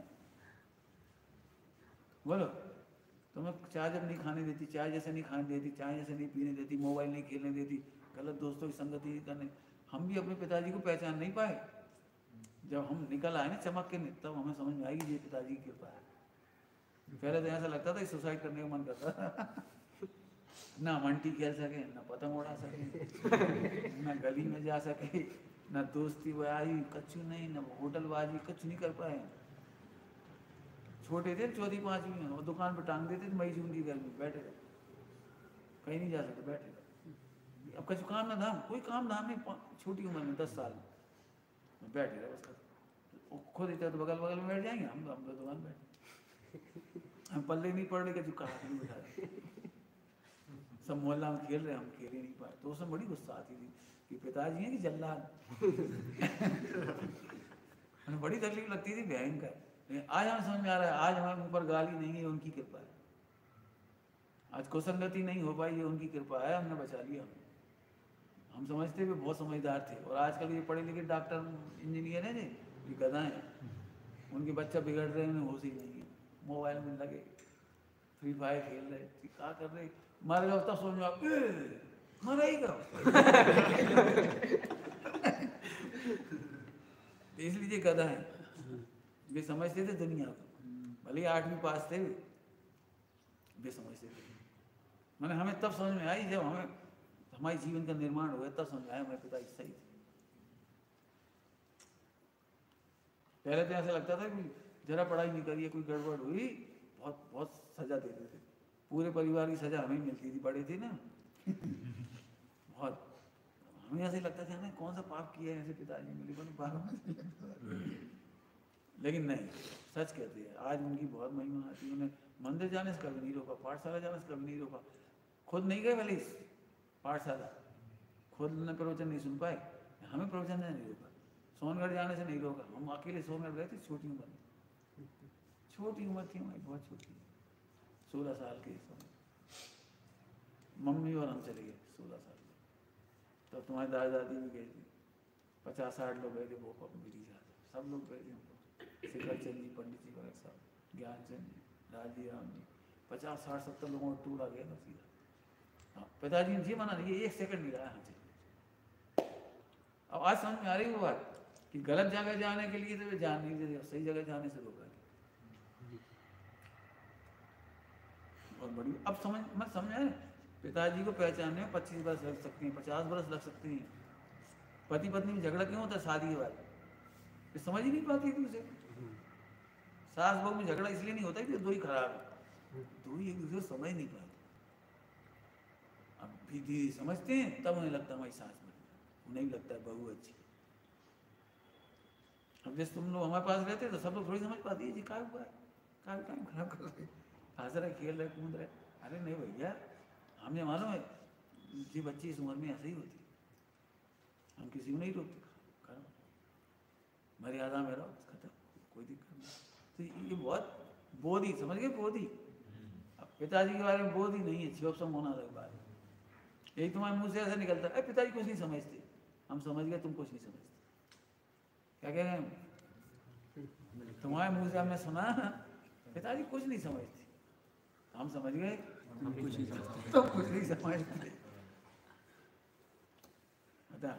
बोलो तुम्हें चाय जब नहीं खाने देती, चाय जैसे नहीं खाने देती, चाय जैसे नहीं पीने देती, मोबाइल नहीं खेलने देती, गलत दोस्तों की संगति नहीं करने, हम भी अपने पिताजी को पहचान नहीं पाए। जब हम निकल आए ना चमक के, तब हमें समझ में आएगी ये पिताजी की कृपा है। पहले तो ऐसा लगता था सुसाइड करने का मन करता था ना मंटी खेल सके, ना पतंग उड़ा सके, ना गली में जा सके, ना दोस्ती बाजी कच्चू नहीं, ना होटल बाजी कुछ नहीं कर पाए। छोटे थे, चौथी पांचवी में, और दुकान पर टांग देते थे मई जून की गर्मी, बैठे रहे, कहीं नहीं जा सकते, बैठे रहे। अब कुछ काम ना धाम, कोई काम धाम नहीं, छोटी उम्र में 10 साल में बैठे रहे बस। खुद इतना तो बगल बगल में बैठ जाएंगे, हम तो दुकान बैठे, हम पल्ले नहीं पड़ रहे कि कहा नहीं बैठा रहे, सब मोहल्ला में खेल रहे, हम खेल ही नहीं पाए। तो उसमें बड़ी गुस्सा आती थी कि पिताजी हैं कि जल्लाद हमें बड़ी तकलीफ लगती थी, भयंकर। लेकिन आज हमें समझ में आ रहा है, आज हमारे ऊपर गाली नहीं है, उनकी कृपा है। आज कुसंगति नहीं हो पाई, ये उनकी कृपा है, हमने बचा लिया। हम समझते हुए बहुत समझदार थे, और आजकल ये पढ़े लिखे डॉक्टर इंजीनियर हैं ये गधा हैं, उनके बच्चा बिगड़ रहे हैं, उन्हें होश ही नहीं है, मोबाइल में लगे फ्री फायर खेल रहे, क्या कर रहे, मर गया तब समझ में मरा ही गया इसलिए गधा है, वे समझते थे दुनिया को, भले 8वीं पास थे वे समझते थे। मैंने हमें तब समझ में आई जब हमें हमारे जीवन का निर्माण हुआ, तब समझ आया मेरे पिता सही थे। पहले तो ऐसा लगता था कि जरा पढ़ाई नहीं करिए, कोई गड़बड़ हुई बहुत बहुत सजा देते थे, पूरे परिवार की सजा हमें मिलती थी, बड़े थे ना बहुत, हमें ऐसे लगता था हमें कौन सा पाप किया है ऐसे पिताजी मिले, लेकिन नहीं, सच कहते हैं आज उनकी बहुत महिमा आती है। उन्हें मंदिर जाने से कभी नहीं रोका, पाठशाला जाने से कभी नहीं रोका, खुद नहीं गए भले पाठशाला, खुद ने प्रवचन नहीं सुन पाए, हमें प्रवचन नहीं रोका, सोनगढ़ जाने से नहीं रोका, हम अकेले सोनगढ़ गए थे छोटी उम्र में, छोटी उम्र थी हमारी, बहुत छोटी, 16 साल के समय, मम्मी और हम चले गए 16 साल के, तब तुम्हारी दादा दादी भी गए थे, 50-60 लोग गए थे, वो मेरी साथ सब लोग गए थे, शिखर चंद जी, पंडित जी वगैरह सब, ज्ञानचंद जी, राजी राम जी, 50-60-70 लोगों का टूर आ गया था सीधा। हाँ, पिताजी ने जी मना नहीं, 1 सेकंड नहीं रहा यहाँ से। अब आज समझ में आ रही वो बात कि गलत जगह जाने के लिए तो जान नहीं देते, सही जगह जाने से रोका है। बहुत बड़ी अब समझ आए, पिताजी को पहचानने में 25 वर्ष लग सकते हैं, 50 वर्ष लग सकते हैं। पति पत्नी में झगड़ा क्यों होता है शादी के बाद, समझ ही नहीं पाती थी उसे। सास बहू में झगड़ा इसलिए नहीं होता कि दो ही खराब है, दो ही एक दूसरे समझ नहीं पाते। अब भी समझते हैं तब उन्हें लगता है हमारी सास में, उन्हें भी लगता है बहू अच्छी। अब जैसे तुम लोग हमारे पास रहते तो सब लोग थोड़ी समझ पाती है जी क्या हुआ है, क्या टाइम खराब कर रहे, हंस रहे, खेल रहे, कूद रहे। अरे नहीं भैया, हमें मालूम है जी बच्ची इस उम्र में ऐसे ही होती, हम किसी को नहीं रोकते, मर्यादा में रहो, खत्म, कोई दिक्कत नहीं। तो ये बहुत बोधी, समझ गए, बोधी। अब पिताजी के बारे में बोधी नहीं है, शिवसम होना अलग बात है। एक तुम्हारे मुंह से ऐसा निकलता है पिताजी कुछ नहीं समझते, हम समझ गए तुम कुछ नहीं समझते। क्या कह रहे हैं, तुम्हारे मुंह से हमने सुना पिताजी कुछ नहीं समझते, हम समझ गए हम कुछ नहीं समझते, तो कुछ नहीं समझते। बता,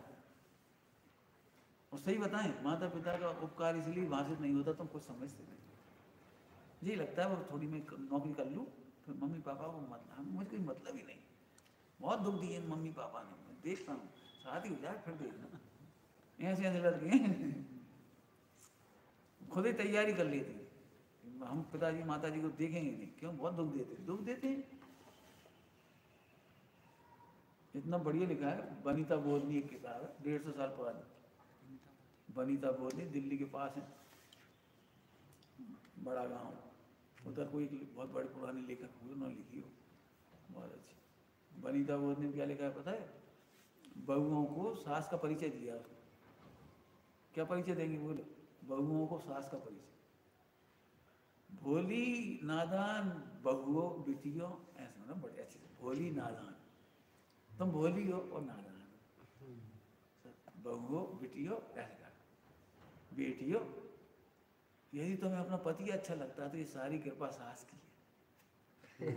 और सही बताएं, माता पिता का उपकार इसलिए भाषित नहीं होता तुम कुछ समझते नहीं। जी लगता है वो थोड़ी मैं नौकरी कर लूँ फिर मम्मी पापा को मुझे कोई मतलब ही नहीं, बहुत दुख दिए मम्मी पापा ने, मैं देखता हूँ शादी हो जाए फिर देखना, ऐसे ऐसे लड़के खुद ही तैयारी कर लेती, हम पिताजी माता जी को देखेंगे नहीं, क्यों, बहुत दुख देते हैं। इतना बढ़िया लिखा है, बनीता बोधनी एक किताब है 150 साल पुरानी, बनीता बोधनी, दिल्ली के पास है, बड़ा गांव, उधर कोई बहुत बड़े पुराने लेखक हुए, उन्होंने लिखी हो बहुत अच्छी। वनिता बोध ने क्या लिखा है पता है? बहुओं को सास का परिचय दिया। क्या परिचय देंगे बोले? बहुओं को सास का परिचय। भोली नादान बहुओं बिटियों, ऐसा ना बड़े अच्छे से, भोली नादान, तुम भोली हो और नादान, बहुओं बिटियों, ऐसा बेटियों, यदि तुम्हें अपना पति अच्छा लगता है तो ये सारी कृपा सास की है।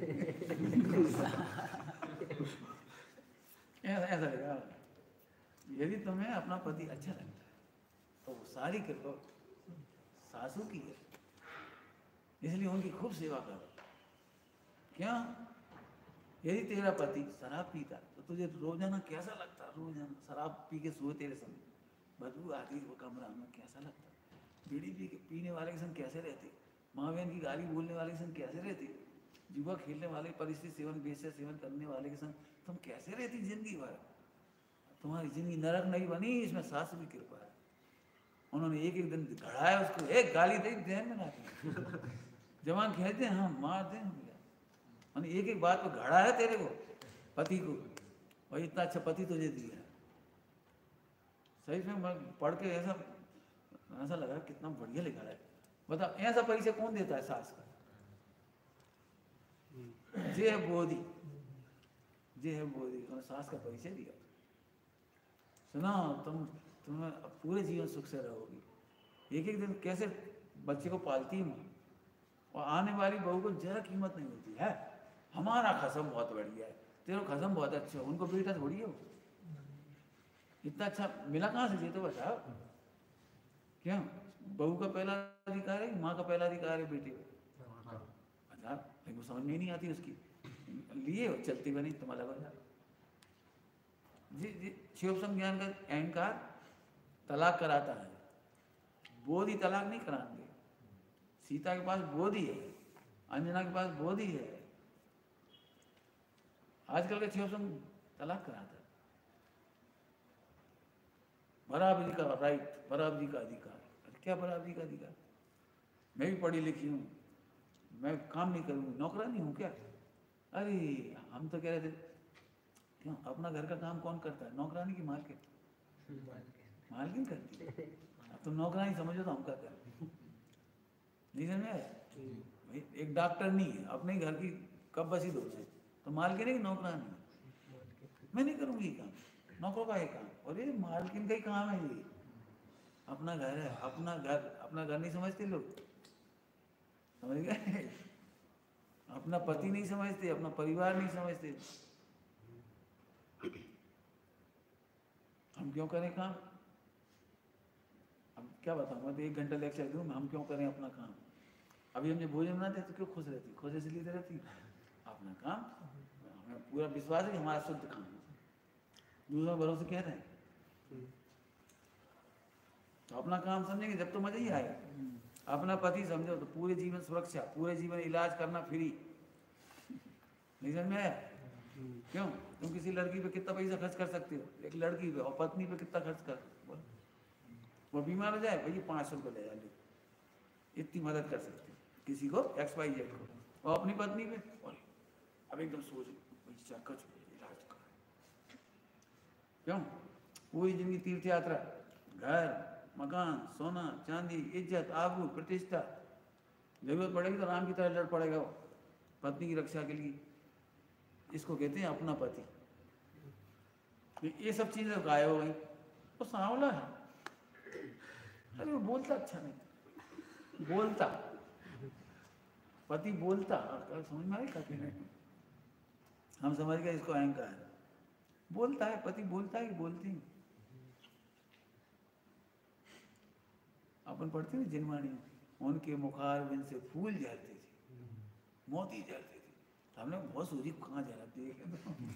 ऐसा लगा, यदि तुम्हें अपना पति अच्छा लगता है तो वो सारी कृपा सासू की है, इसलिए उनकी खूब सेवा करो। क्या? यदि तेरा पति शराब पीता तो तुझे रोजाना कैसा लगता? रोजाना शराब पी के सोए तेरे संग, बदबू आती वो कमरा में, कैसा लगता? बीड़ी पी के पीने वाले के संग कैसे रहते? माँ बहन की गाली बोलने वाले के संग कैसे रहते? जुआ खेलने वाले, परिस्थिति सेवन, बेस्य सेवन करने वाले के संग तुम कैसे रहती जिंदगी भर? तुम्हारी जिंदगी नरक नहीं बनी, इसमें सासू की कृपा है। उन्होंने एक एक दिन घड़ाया उसको, एक गाली दे ध्यान में ना जवान कहते हैं हम मार दें हम, एक एक बात को घड़ा है तेरे को, पति को, और इतना अच्छा पति तुझे दिया। सही में मैं पढ़ के ऐसा लगा कितना बढ़िया लिखा है। बता, ऐसा परिचय कौन देता है सास का? जे है बोधी, जे है बोधी, उन्होंने सास का परिचय दिया। सुना, तुम्हें पूरे जीवन सुख से रहोगी। एक एक दिन कैसे बच्चे को पालती है माँ, और आने वाली बहू को जरा कीमत नहीं होती है। हमारा खसम बहुत बढ़िया है, तेरा खसम बहुत अच्छा है, उनको बेटा थोड़ी है वो। इतना अच्छा मिला कहाँ से? ये तो बताओ। क्यों? बहू का पहला अधिकार है, माँ का पहला अधिकार है बेटे को। अच्छा, लेकिन समझ में नहीं आती उसकी, लिए चलती बनी तुम अलग हो जाओ। जी जी, शिवोपम ज्ञान का अहंकार तलाक कराता है, बोधि तलाक नहीं कराएंगे। सीता के पास बोधि है, अंजना के पास बोधि है, आजकल का शिवोपम तलाक कराता है। बराबरी का राइट, बराबरी का अधिकार। क्या बराबरी का अधिकार? मैं भी पढ़ी लिखी हूँ, मैं काम नहीं करूँगी, नौकरानी हूँ क्या? अरे हम तो कह रहे थे, क्यों अपना घर का काम कौन करता है? नौकरानी की मालकिन? मालकिन करती है। अब तुम नौकरानी समझो तो हम क्या करें? नहीं समझ में? एक डॉक्टर नहीं है, अपने घर की कब बसी धो रहे, तो मालकिन है कि नौकरानी? मैं नहीं करूँगी काम, नौकरों का ही काम, और ये मालकिन का ही काम है। ये अपना घर है, अपना घर नहीं समझते लोग, समझ गए? अपना पति नहीं समझते, अपना परिवार नहीं समझते। हम क्यों करें काम? अब क्या बताऊँ, मैं तो 1 घंटा लेक्चर दूँ, हम क्यों करें अपना काम? अभी हम जब भोजन बनाते तो क्यों खुश रहती? खुश इसलिए रहती अपना काम, हमें पूरा विश्वास है कि हमारा शुद्ध काम है, दूसरों भरोसे कह रहे हैं तो अपना काम समझेंगे जब तो मजा ही आएगा। अपना पति समझो तो पूरे जीवन सुरक्षा, पूरे जीवन इलाज करना फ्री। नहीं समझ में आया? क्यों? तुम किसी लड़की पे कितना पैसा खर्च कर सकते हो? एक लड़की पे और पत्नी पे कितना खर्च कर? वो बीमार हो जाए, भैया 500 रुपये ले जाए, इतनी मदद कर सकते हो किसी को, XYZ को। और अपनी पत्नी पे अब एकदम सोच इलाज कर। क्यों? पूरी जिंदगी तीर्थ यात्रा, घर मकान, सोना चांदी, इज्जत आबरू प्रतिष्ठा, जरूरत पड़ेगी तो राम की तरह लड़ पड़ेगा वो पत्नी की रक्षा के लिए। इसको कहते हैं अपना पति। ये सब चीजें गायब हो गई। वो सांवला है, अरे वो बोलता अच्छा नहीं, बोलता पति बोलता, समझ में आएगा? हम समझ गए इसको अहंकार है। बोलता है पति, बोलता है कि बोलती है? अपन पढ़ते हैं जिनवाणी, उनके मुखारबिंद से फूल झरते थे, मोती झरते थे। हमने बहुत सोची कहाँ झरती है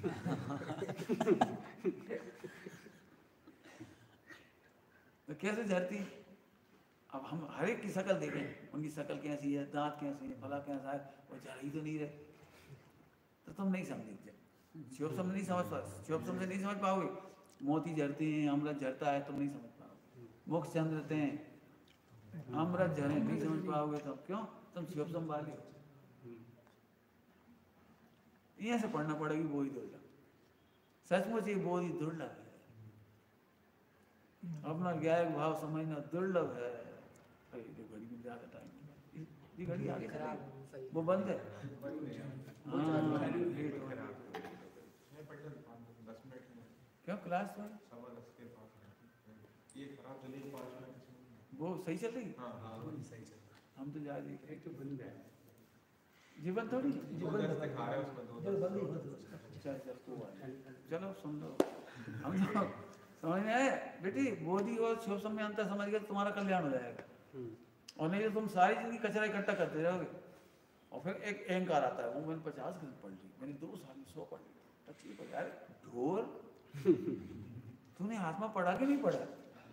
तो कैसे झरती? अब हम हर एक की शक्ल देखें, उनकी शक्ल कैसी है, दांत कैसे है, फला कैसा है, वो झर ही तो नहीं रहे, तो तुम नहीं समझते। शिवोपम नहीं समझ पा, शिवोपम से नहीं समझ पाओगे। मोती झरते हैं, अमृत झरता है, तुम नहीं समझ पाओगे। मुख चंद्रते हैं, अमृत झरे, नहीं समझ पाओगे। तो क्यों? तुम शिवोपम वाले हो। यहाँ से पढ़ना पड़ेगी बोधि दुर्लभ। सचमुच ये बोधि दुर्लभ है, अपना ज्ञायक भाव समझना दुर्लभ है। अरे घड़ी में ज़्यादा टाइम, ये घड़ी आगे चलेगी, वो बंद है। हाँ क्यों क्लास में वो सही चल रही? हम तो जा रहे जीवन थोड़ी चलो सुन लो। हम समझ में आए बेटी, बोधि और शिवसम में अंतर समझ गए, तुम्हारा कल्याण हो जाएगा। और नहीं तो तुम सारी जिंदगी कचरा इकट्ठा करते रहोगे। और फिर एक अहंकार आता है, वो मैंने 50 ग्रंथ पढ़ ली, मैंने 2 साल में 100 पढ़ ली। अच्छी पढ़ यार ढोर, तूने आत्मा पढ़ा कि नहीं पढ़ा?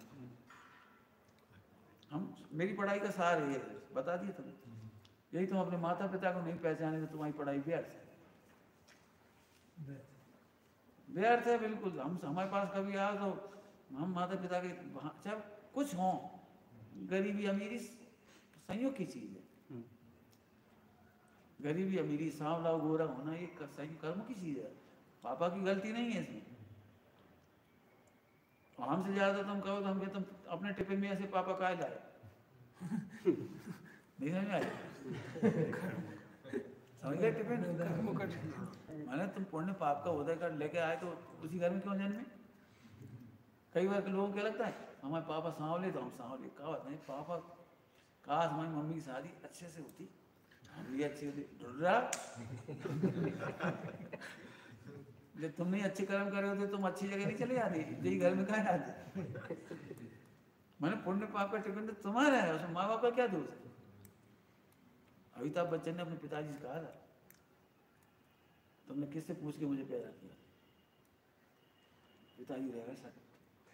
हम मेरी पढ़ाई का सार ये बता दिए तुमने। यही तुम अपने माता पिता को नहीं पहचाने तो तुम्हारी पढ़ाई व्यर्थ है, व्यर्थ है बिल्कुल। हम हमारे पास कभी आओ तो हम माता पिता के चाहे कुछ हों, गरीबी अमीरी संयोग की चीज है। गरीबी अमीरी, सांवला गोरा होना ये संयोग कर्म की चीज है, पापा की गलती नहीं है इसमें। और हमसे ज्यादा तुम कहो तो हम तुम अपने टिफिन में ऐसे पापा काहे लाए? नहीं समझ आए? समझ गए टिफिन मैंने तुम पुण्य पाप का उदय कर लेके आए तो उसी घर में क्यों जन्मे? कई बार लोगों को क्या लगता है हमारे पापा सांवले तो हम सांवले, कहा बात नहीं। पापा काश हमारी मम्मी की शादी अच्छे से होती, हम भी अच्छी होती। जब तुम नहीं अच्छे कर्म करे होते तुम अच्छी जगह नहीं चले जाते, यही घर में कहाँ आते? मैंने पुण्य पाप का टिफिन तो तुम्हारा है, उसमें माँ बाप का क्या दोष है? अमिताभ बच्चन ने अपने पिताजी से कहा था, तुमने किससे पूछ के मुझे पैदा किया? पिताजी रह गए सर।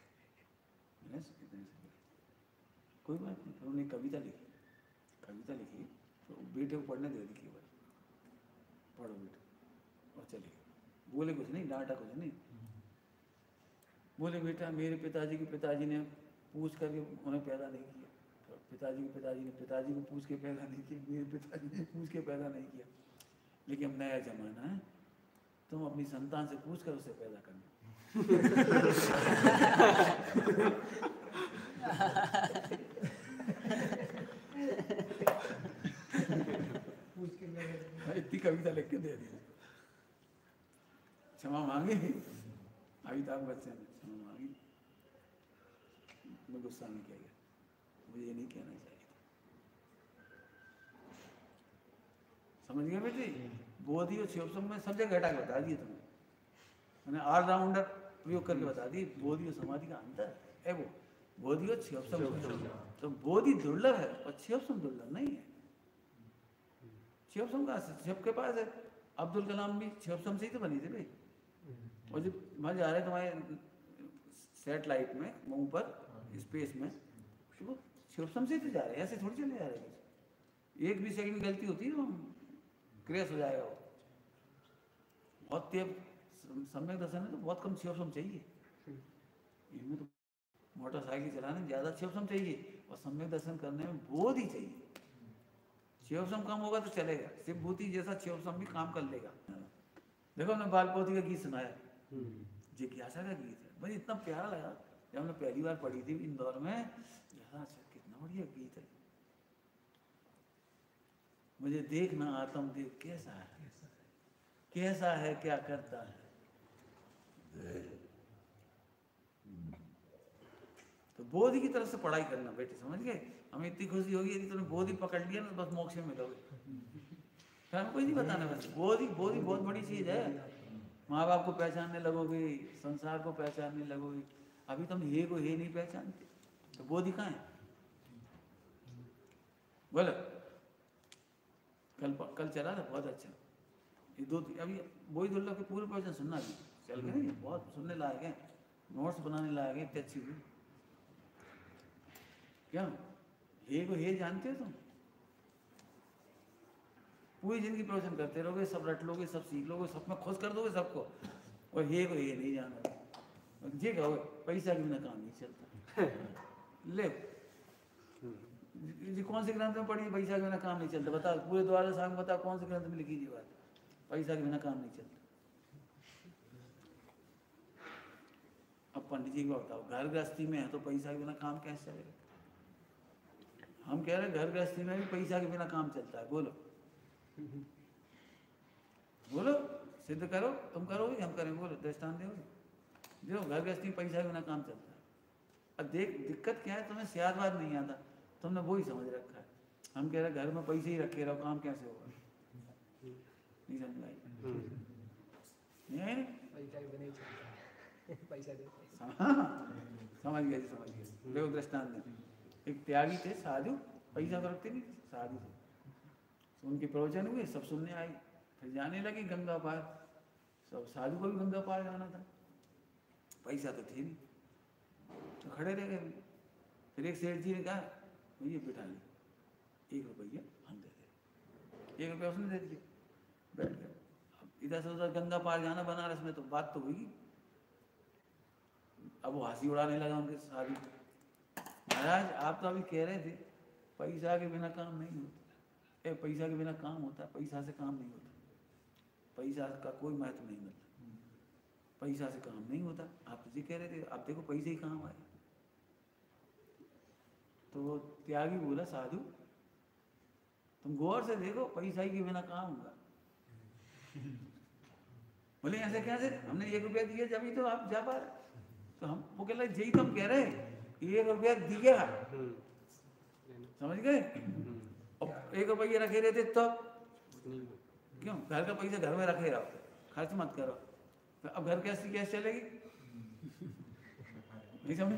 कोई बात नहीं, फिर उन्होंने कविता लिखी तो बेटे को पढ़ने दे दी केवल, पढ़ो बेटे, और चले गए। बोले कुछ नहीं, डांटा कुछ नहीं। बोले बेटा मेरे पिताजी ने पूछ करके उन्हें पैदा नहीं किया, तो पिताजी ने पिताजी को पूछ के पैदा नहीं किया, मेरे पिताजी ने पूछ के पैदा नहीं किया। लेकिन अब नया जमाना है, तुम अपनी संतान से पूछ कर उसे पैदा करना। इतनी कविता लिख के दे दी, क्षमा मांगी अमिताभ बच्चन ने, क्षमा मांगी। मैं गुस्सा नहीं किया गया, मुझे ये नहीं कहना चाहिए था। समझ गए बेटी? बोधि और शिवसम में सब जगह घटा के बता दिए तुमने, मैंने ऑलराउंडर प्रयोग करके बता दी। बोधि और समाधि का अंतर है वो, बोधि और शिवसम। तो बोधि दुर्लभ है और शिवसम दुर्लभ नहीं है। शिवसम का सबके पास है, अब्दुल कलाम भी शिवसम से ही तो बनी थी भाई। और जब वहाँ जा रहे तुम्हारे सैटेलाइट में ऊपर स्पेस में, तो वो शिवसम से ही तो जा रहे हैं, ऐसे थोड़ी चले जा रहे हैं। एक भी सेकंड गलती होती है तो क्रैश हो जाएगा वो। बहुत तेज सम्यक दर्शन है तो बहुत कम शिवसम चाहिए। इनमें तो मोटरसाइकिल चलाने ज़्यादा शिवसम चाहिए और सम्यक दर्शन करने में बोधि चाहिए। शिवसम कम होगा तो चलेगा, शिवभूति जैसा शिवसम भी काम कर लेगा। देखो हमने बालपोथी का गीत सुनाया, जिज्ञासा का गीत है, मुझे इतना प्यारा लगा जब हमने पहली बार पढ़ी थी इंदौर में। अच्छा कितना बढ़िया गीत है। मुझे देखना आत्म देव कैसा है क्या करता है। तो बोधि की तरफ से पढ़ाई करना बेटे, समझ गए? हमें इतनी खुशी होगी यदि तुमने बोधि पकड़ लिया ना, बस मोक्ष में मिलोगे। हमें कोई नहीं बताना, बस बोधि बहुत बड़ी चीज है। माँ बाप को पहचानने लगोगे, संसार को पहचानने लगोगे। अभी तुम हे को हे नहीं पहचानते तो बोधि कहाँ है? बोलो। कल चला था बहुत अच्छा, ये अभी बोधि दुर्लभ के पूरे प्रवचन सुनना भी चल गए नहीं, बहुत सुनने लायक है, नोट्स बनाने लायक है, इतनी अच्छी हुई। क्या हे को हे जानते हो तुम? पूरी जिंदगी प्रवचन करते रहोगे, सब रट लोगे, सब सीख लोगे, सब में खुश कर दोगे सबको, और हे को ये नहीं जानोगे। ये कहोगे पैसा के बिना काम नहीं चलता। ले जी कौन से ग्रंथ में पढ़ी पैसा के बिना काम नहीं चलता? बता, पूरे द्वारा साहब बता कौन से ग्रंथ में लिखी जी बात? पैसा के बिना काम नहीं चलता। अब पंडित जी को बताओ, घर गृहस्थी में है तो पैसा के बिना काम कैसे चलेगा? हम कह रहे घर गृहस्थी में भी पैसा के बिना काम चलता है। बोलो बोलो, सिद्ध करो। तुम करोगे हम करेंगे? बोलो, दृष्टांत दोगे? देखो घर गृहस्थी में पैसा के बिना काम चलता है। अब देख दिक्कत क्या है, तुम्हें सियादवाद नहीं आता, तुमने वो ही समझ रखा है। हम कह रहे घर में पैसे ही रखे रहो, काम कैसे होगा? नहीं समझ आई? नहीं आई? पैसा दे समझ गए समझ गए। देखो दृष्टांत में एक त्यागी थे साधु, पैसा तो रखते नहीं थे साधु थे। तो उनके प्रवचन हुए, सब सुनने आई, फिर जाने लगे गंगा पार। सब साधु को भी गंगा पार जाना था, पैसा तो थे नहीं, तो खड़े रह गए। फिर एक सेठ जी ने कहा भैया बिठा ले, 1 रुपया हम दे दे। 1 रुपया उसने दे दिया, बैठ गए। अब इधर से उधर गंगा पार जाना बनारस में, तो बात तो हुई। अब वो हंसी उड़ाने लगा उनके साधु। महाराज आप तो अभी कह रहे थे पैसा के बिना काम नहीं होता। पैसा के बिना काम होता है, पैसा से काम नहीं होता। पैसा का कोई महत्व नहीं मिलता, पैसा से काम नहीं होता। आप तो जी कह रहे थे, अब देखो पैसे ही काम आए। तो वो त्यागी बोला साधु तुम गौर से देखो, पैसा ही के बिना काम होगा। बोले ऐसे कैसे? हमने 1 रुपया दिया जब ही तो आप जा पा रहे। तो हम वो कह रहे यही तो हम कह रहे 1 रुपया दिया, समझ गए? और 1 रुपया रखे रहते तो क्यों? घर का पैसा घर में रखे रहो, खर्च मत करो। तो अब घर कैसे चलेगी? नहीं समझ?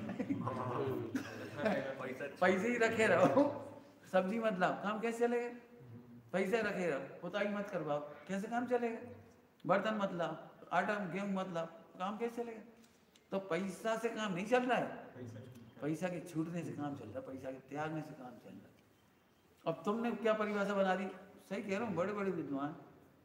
पैसे ही रखे रहो, सब्जी मत लाओ, काम कैसे चलेगा? पैसे रखे रहो, पुताई मत करवाओ, कैसे काम चलेगा? बर्तन मत लाओ, आटा गेहूं मत लाओ, काम कैसे चलेगा? तो पैसा से काम नहीं चल रहा है, पैसा के छूटने से काम चल रहा है, पैसा के त्यागने से काम चल रहा है। अब तुमने क्या परिभाषा बना दी? सही कह रहा हूँ, बड़े बड़े विद्वान,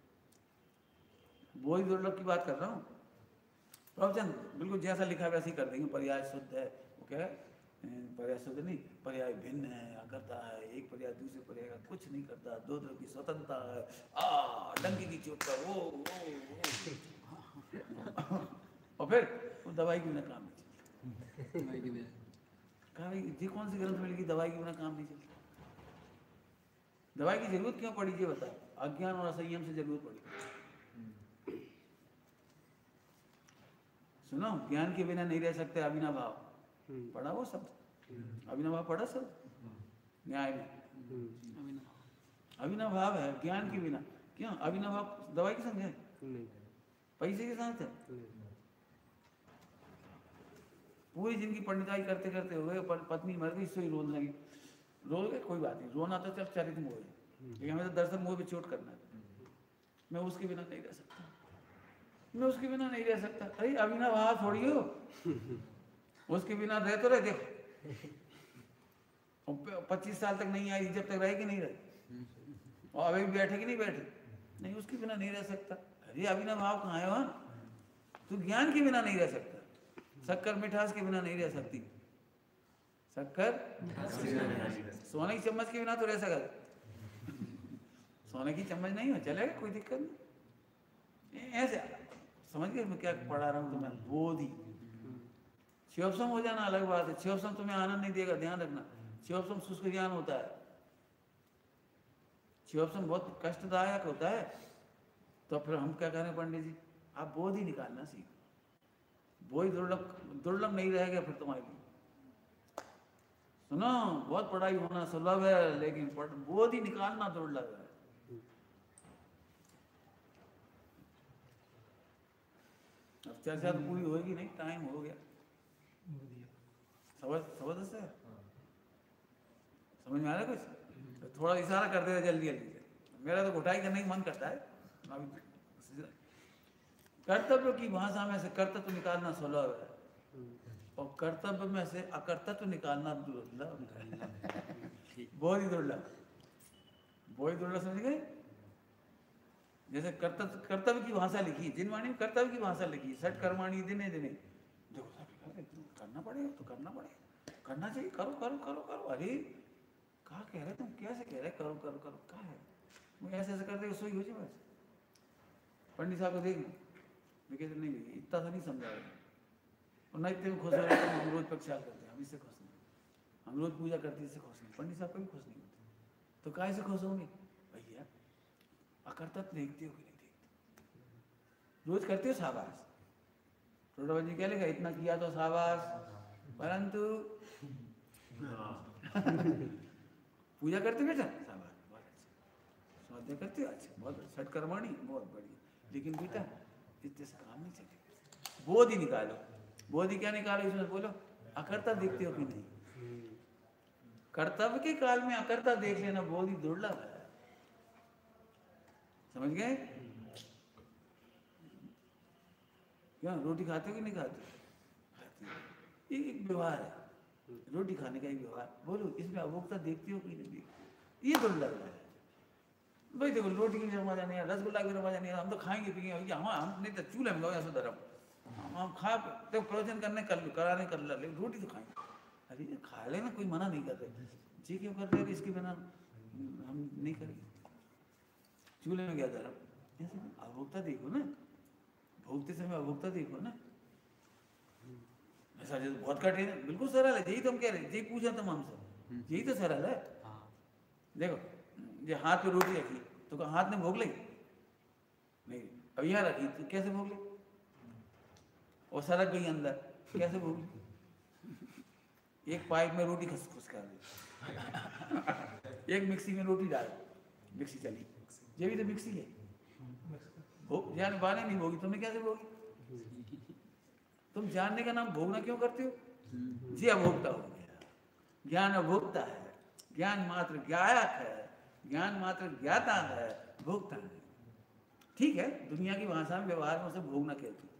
बोध दुर्लभ की बात कर रहा हूँ। प्रवचन बिल्कुल जैसा लिखा है वैसे ही कर देंगे। पर्याय शुद्ध है, वो क्या है? पर्याय शुद्ध नहीं, पर्याय भिन्न है, करता है एक पर्याय दूसरे पर्याय का कुछ नहीं करता, 2 द्रव्य की स्वतंत्रता है। डंकी की चोट का वो और फिर वो दवाई के बिना काम नहीं चलता। कहा जी कौन सी ग्रंथ में लिखी दवाई के बिना काम नहीं चलता? दवाई की जरूरत क्यों पड़ी ये बताओ? अज्ञान और असंयम से जरूरत पड़ी। सुनो, ज्ञान के बिना नहीं रह सकते अविनाभाव। पढ़ा वो सब, अविनाभाव पढ़ा सब न्याय में। अविनाभाव है ज्ञान के बिना। क्यों अविनाभाव? दवाई के संग है, पैसे के साथ है। पूरी जिंदगी पंडिताई करते करते हुए पत्नी मर गई, सोई रोने लगी। रो गए कोई बात नहीं, रोना तो चल चरित मोह है, लेकिन हमें तो दर्शन मोह पे चोट करना है। मैं उसके बिना नहीं रह सकता, मैं उसके बिना नहीं रह सकता। अरे अविनाभाव थोड़ी हो, उसके बिना रह तो रहे। देखो 25 साल तक नहीं आई, जब तक रहेगी नहीं रहे, और अभी बैठे कि नहीं बैठे, नहीं उसके बिना नहीं रह सकता। अरे अविनाभाव कहाँ है? वहाँ तू ज्ञान के बिना नहीं रह सकता। शक्कर मिठास के बिना नहीं रह सकती, शक्कर सोने की चम्मच के बिना तो रह सकता। सोने की चम्मच नहीं हो चलेगा, कोई दिक्कत नहीं। ऐसे समझ गए मैं क्या पढ़ा रहा हूँ तुम्हें? बोधि शिवसम हो जाना अलग बात है। शिवसम तुम्हें आनंद नहीं देगा, ध्यान रखना। शिवसम शुष्क ज्ञान होता है, शिवसम बहुत कष्टदायक होता है। तो फिर हम क्या करें पंडित जी? आप बोधि निकालना सीखो। बोधि दुर्लभ नहीं रहेगा फिर तुम्हारे लिए। सुनो, बहुत पढ़ाई होना सुलभ है, लेकिन बोधि निकालना दुर्लभ है। अब चर्चा तो पूरी होगी नहीं, टाइम हो गया। समझ से समझ में आ रहा है कुछ? तो थोड़ा इशारा कर दे जल्दी जल्दी से। मेरा तो घुटाई करने की मन करता है। कर्तव्य की भाषा में से कर्तव्य निकालना सुलभ है, और कर्तव्य में से अकर्तव्य निकालना दुर्लभ है। बहुत ही दुर्लभ, बहुत ही दुर्लभ। समझ गए? जैसे कर्तव्य की भाषा लिखी, जिनवाणी में कर्तव्य की भाषा लिखी, सट कर्माणी दिने दिने। देखो करना पड़ेगा तो करना पड़ेगा, करना चाहिए, करो करो करो करो। अरे कहा कह रहे तुम, कैसे कह रहे? करो करो करो, कहा है? मैं ऐसे ऐसे कर दे, सोई हो जाए बस। पंडित साहब को देखना, मैं कहते नहीं भैया इतना सा नहीं समझा रहे, और ना इतने में खुश हो रहे तो हम रोज प्रक्षाल करते हैं, हम इससे खुश नहीं, हम रोज पूजा करते हैं इससे खुश नहीं, पंडित साहब कभी खुश नहीं होते, तो काहे से खुश होंगे भैया? अकर्ता देखते हो कि नहीं देखते? रोज करते हो शाबाश, टोडा जी कह लेगा इतना किया तो शाबाश, परंतु पूजा करते बेटा शाबाश, बहुत अच्छा, स्वाध्याय करते हो अच्छा, बहुत अच्छा, षटकर्माणी बहुत बढ़िया, लेकिन बेटा इतने से काम नहीं चलेगा, बोध ही निकालो। बोध ही क्या निकालो इसमें बोलो? अकर्ता देखते हो कि नहीं? कर्तव्य के काल में अकर्ता देख लेना बोध ही दुर्लभ है, समझ गए? क्या रोटी खाते हो कि नहीं खाते? खाते। ये एक व्यवहार है, रोटी खाने का एक व्यवहार, बोलो इसमें अभोक्ता देखते हो कि नहीं देखते? ये दुर्लभ है भाई। देखो रोटी की मजा नहीं है, रसगुल्ला की मजा नहीं है, हम तो खाएंगे पिएंगे, हम नहीं तो चूल्हे में गए धर्म, हम खा तो प्रवचन करने कराने कर ले, रोटी तो खाएंगे। अरे खा लेना, कोई मना नहीं कर रहे, जी क्यों कर रहे, इसके बिना हम नहीं करेंगे, चूल्हे में गया धर्म। ऐसे अभोक्ता देखो ना, भोगते समय अभोक्ता देखो ना। ऐसा जैसे बहुत कठिन है, बिल्कुल सरल है, यही तो हम कह रहे हैं, यही पूछा तुम हमसे, यही तो सरल है। देखो ये हाथ पे रोटी रखी तो हाथ ने भोग ली नहीं, अब यहाँ रखी तो कैसे भोग ली? और सरक गई अंदर, कैसे भोग ली? एक पाइप में रोटी खस खस कर दी, एक मिक्सी में रोटी डाल, मिक्सी चली, ये भी तो मिक्सी है, जान बाने नहीं भोगी, तुमने कैसे भोगी? तुम जानने का नाम भोगना क्यों करते हो? जी अभोक्ता हो गया, ज्ञान अभोक्ता है, ज्ञान मात्र ज्ञायक है, ज्ञान मात्र ज्ञाता है, भोक्ता है। ठीक है, दुनिया की भाषा में व्यवहार में उसे भोगना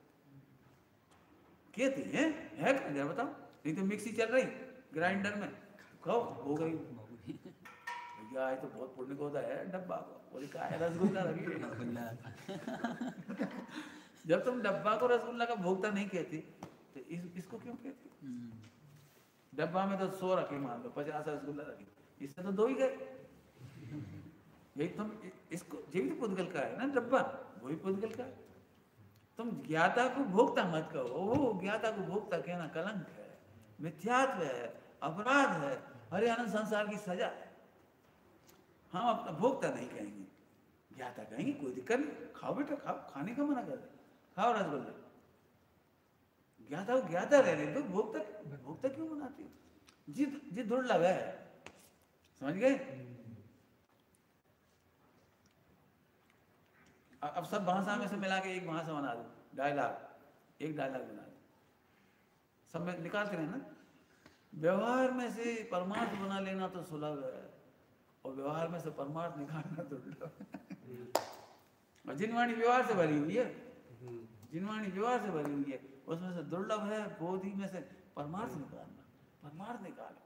कहते हैं, है क्या बताओ? नहीं तो मिक्सी चल रही ग्राइंडर में, कहो हो गई भैया, तो बहुत पुण्य को होता है डब्बा को, बोले का है रसगुल्ला लगी जब तुम डब्बा को रसगुल्ला का भोक्ता नहीं कहते तो इसको क्यों कहते? डब्बा में तो 100 रखे, मान लो 50 रसगुल्ला रखे, इससे तो 2 ही गए। यही तुम इसको, ये भी तो पुद्गल का है ना डब्बा, वही पुद्गल का है। तुम ज्ञाता को भोक्ता मत कहो, वो ज्ञाता को भोक्ता कहना कलंक है, मिथ्यात्व है, अपराध है, हरे अनंत संसार की सजा है। हम अपना भोक्ता नहीं कहेंगे, ज्ञाता कहेंगे, कोई दिक्कत नहीं, खाओ बेटा खाओ, खाने का मना कर रहे, खाओ रसगुल्ला, ज्ञाता को ज्ञाता रह रहे तो भोक्ता क्यों मनाते हो? जी दुर्लभ है, समझ गए? अब सब भाषा में से मिला के एक भाषा बना दो, डायलॉग, एक डायलॉग बना दो, सब में निकालते रहे ना। व्यवहार में से परमार्थ बना लेना तो सुलभ है, और व्यवहार में से परमार्थ निकालना तो दुर्लभ है। और जिनवाणी व्यवहार से भरी हुई है, जिनवाणी व्यवहार से भरी हुई है, उसमें से दुर्लभ है बोधि में से परमार्थ निकालना, परमार्थ निकालो।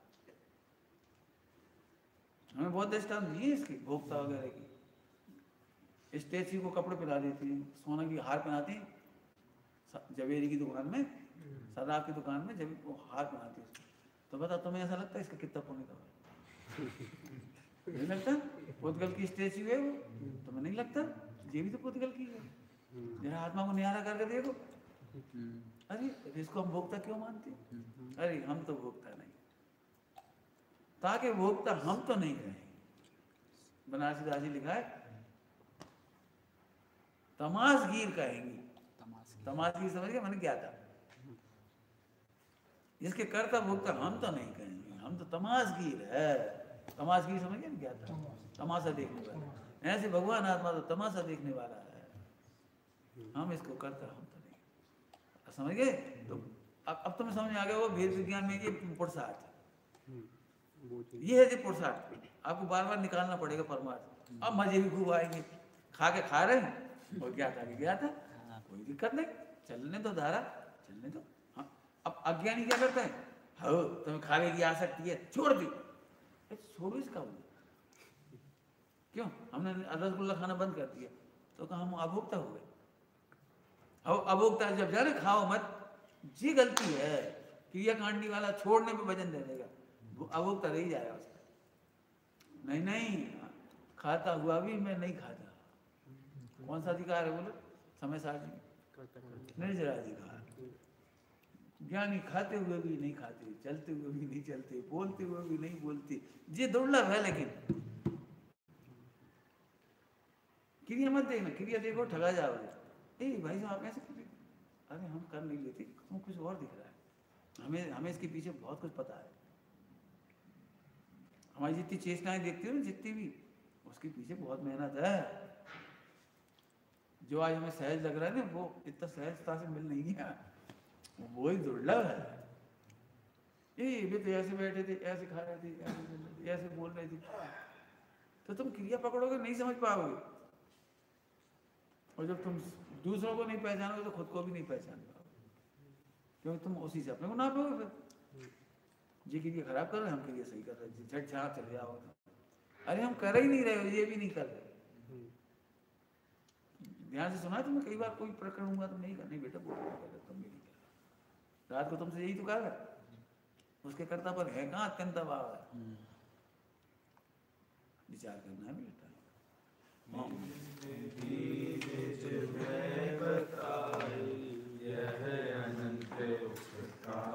हमें बहुत दृष्टांत दिए इसकी, भोक्ता वगैरह की। स्टेचू को कपड़े पहना देती है, सोना की हार पहनाती है, जवेरी की दुकान में, शराब की दुकान में जब वो हार पहनाती है, तो बता तुम्हें ऐसा लगता है इसका कितना पुण्य का? नहीं लगता? पुद्गल की स्टेचू है वो, तुम्हें नहीं लगता? ये भी तो पुद्गल की है, जरा आत्मा को निहारा करके देखो। अरे इसको हम भोक्ता क्यों मानते? अरे हम तो भोक्ता नहीं, ताकि भोक्ता हम तो नहीं कहें। बनारसी दास जी लिखा है, तमाशगीर कहेंगे, तमाशगीर समझ गए, मैंने क्या था? इसके कर्ता भोक्ता हम तो नहीं कहेंगे, हम तो तमाशगीर है। तमाशगीर समझ गए क्या था? तमाशा देखने वाला। ऐसे भगवान आत्मा तो तमाशा देखने वाला है, हम इसको करता हम तो नहीं, समझ गए? तो अब तुम्हें समझ आ गया वो भेद विज्ञान में ये पुरुषार्थ, ये है जो पुरुषार्थ, आपको बार बार निकालना पड़ेगा परमार्थ। अब मजे भी खूब आएंगे, खा के खा रहे हैं और क्या था कि गया था, कोई दिक्कत नहीं, चलने दो धारा, चलने दो। हाँ, अब अज्ञानी क्या करता है, हो तुम्हें खाने की आसक्ति है, छोड़ दी, छोड़ो इसका बोल, क्यों? हमने रसगुल्ला खाना बंद कर दिया तो कहा हम अभोक्ता हो गए। अब अभोक्ता जब जा रहे खाओ मत, जी गलती है, क्रिया कांडी वाला छोड़ने पे वजन दे देगा, अभोक्ता रह जाएगा उसका। नहीं खाता हुआ भी मैं नहीं खाता, कौन सा अधिकार है बोलो? समय सारणी निर्जराधिकार। ज्ञानी खाते हुए भी नहीं खाते, चलते हुए भी नहीं चलते, बोलते हुए भी नहीं बोलते। ये दुर्लभ है, लेकिन क्रिया मत देखना, क्रिया देखो ठगा जाओगे। ए भाई साहब आप ऐसे क्यों? अरे हम कर नहीं लेते, तुम कुछ और दिख रहा है। हमें इसके पीछे बहुत कुछ पता है। हमारी जितनी चेष्टाएं देखते हो ना, जितनी भी, उसके पीछे बहुत मेहनत है। जो आज हमें सहज लग रहा है ना, वो इतना सहजता से मिल नहीं गया, वो ही दुर्लभ है। ये तो ऐसे बैठे थे, ऐसे खा रहे थे, ऐसे बोल रहे थे, तो तुम क्रिया पकड़ोगे नहीं समझ पाओगे। और जब तुम दूसरों को नहीं पहचानोगे तो खुद को भी नहीं पहचान पाओगे, क्योंकि तुम उसी से अपने को नापोगे। फिर जी क्रिया खराब कर रहे हैं, हम क्रिया सही कर रहे हैं, झट जहाँ चले जाओ। अरे हम कर ही नहीं रहे हो, ये भी नहीं कर रहे। ध्यान से सुना है तुम्हें कई बार, कोई प्रकरण हुआ तो नहीं करना बेटा, बोल तुम भी नहीं कर। रात को तुमसे यही तो कहा, उसके कर्ता पर है कहाँ अत्यंत अभाव है। विचार करना है बेटा। यह अनंत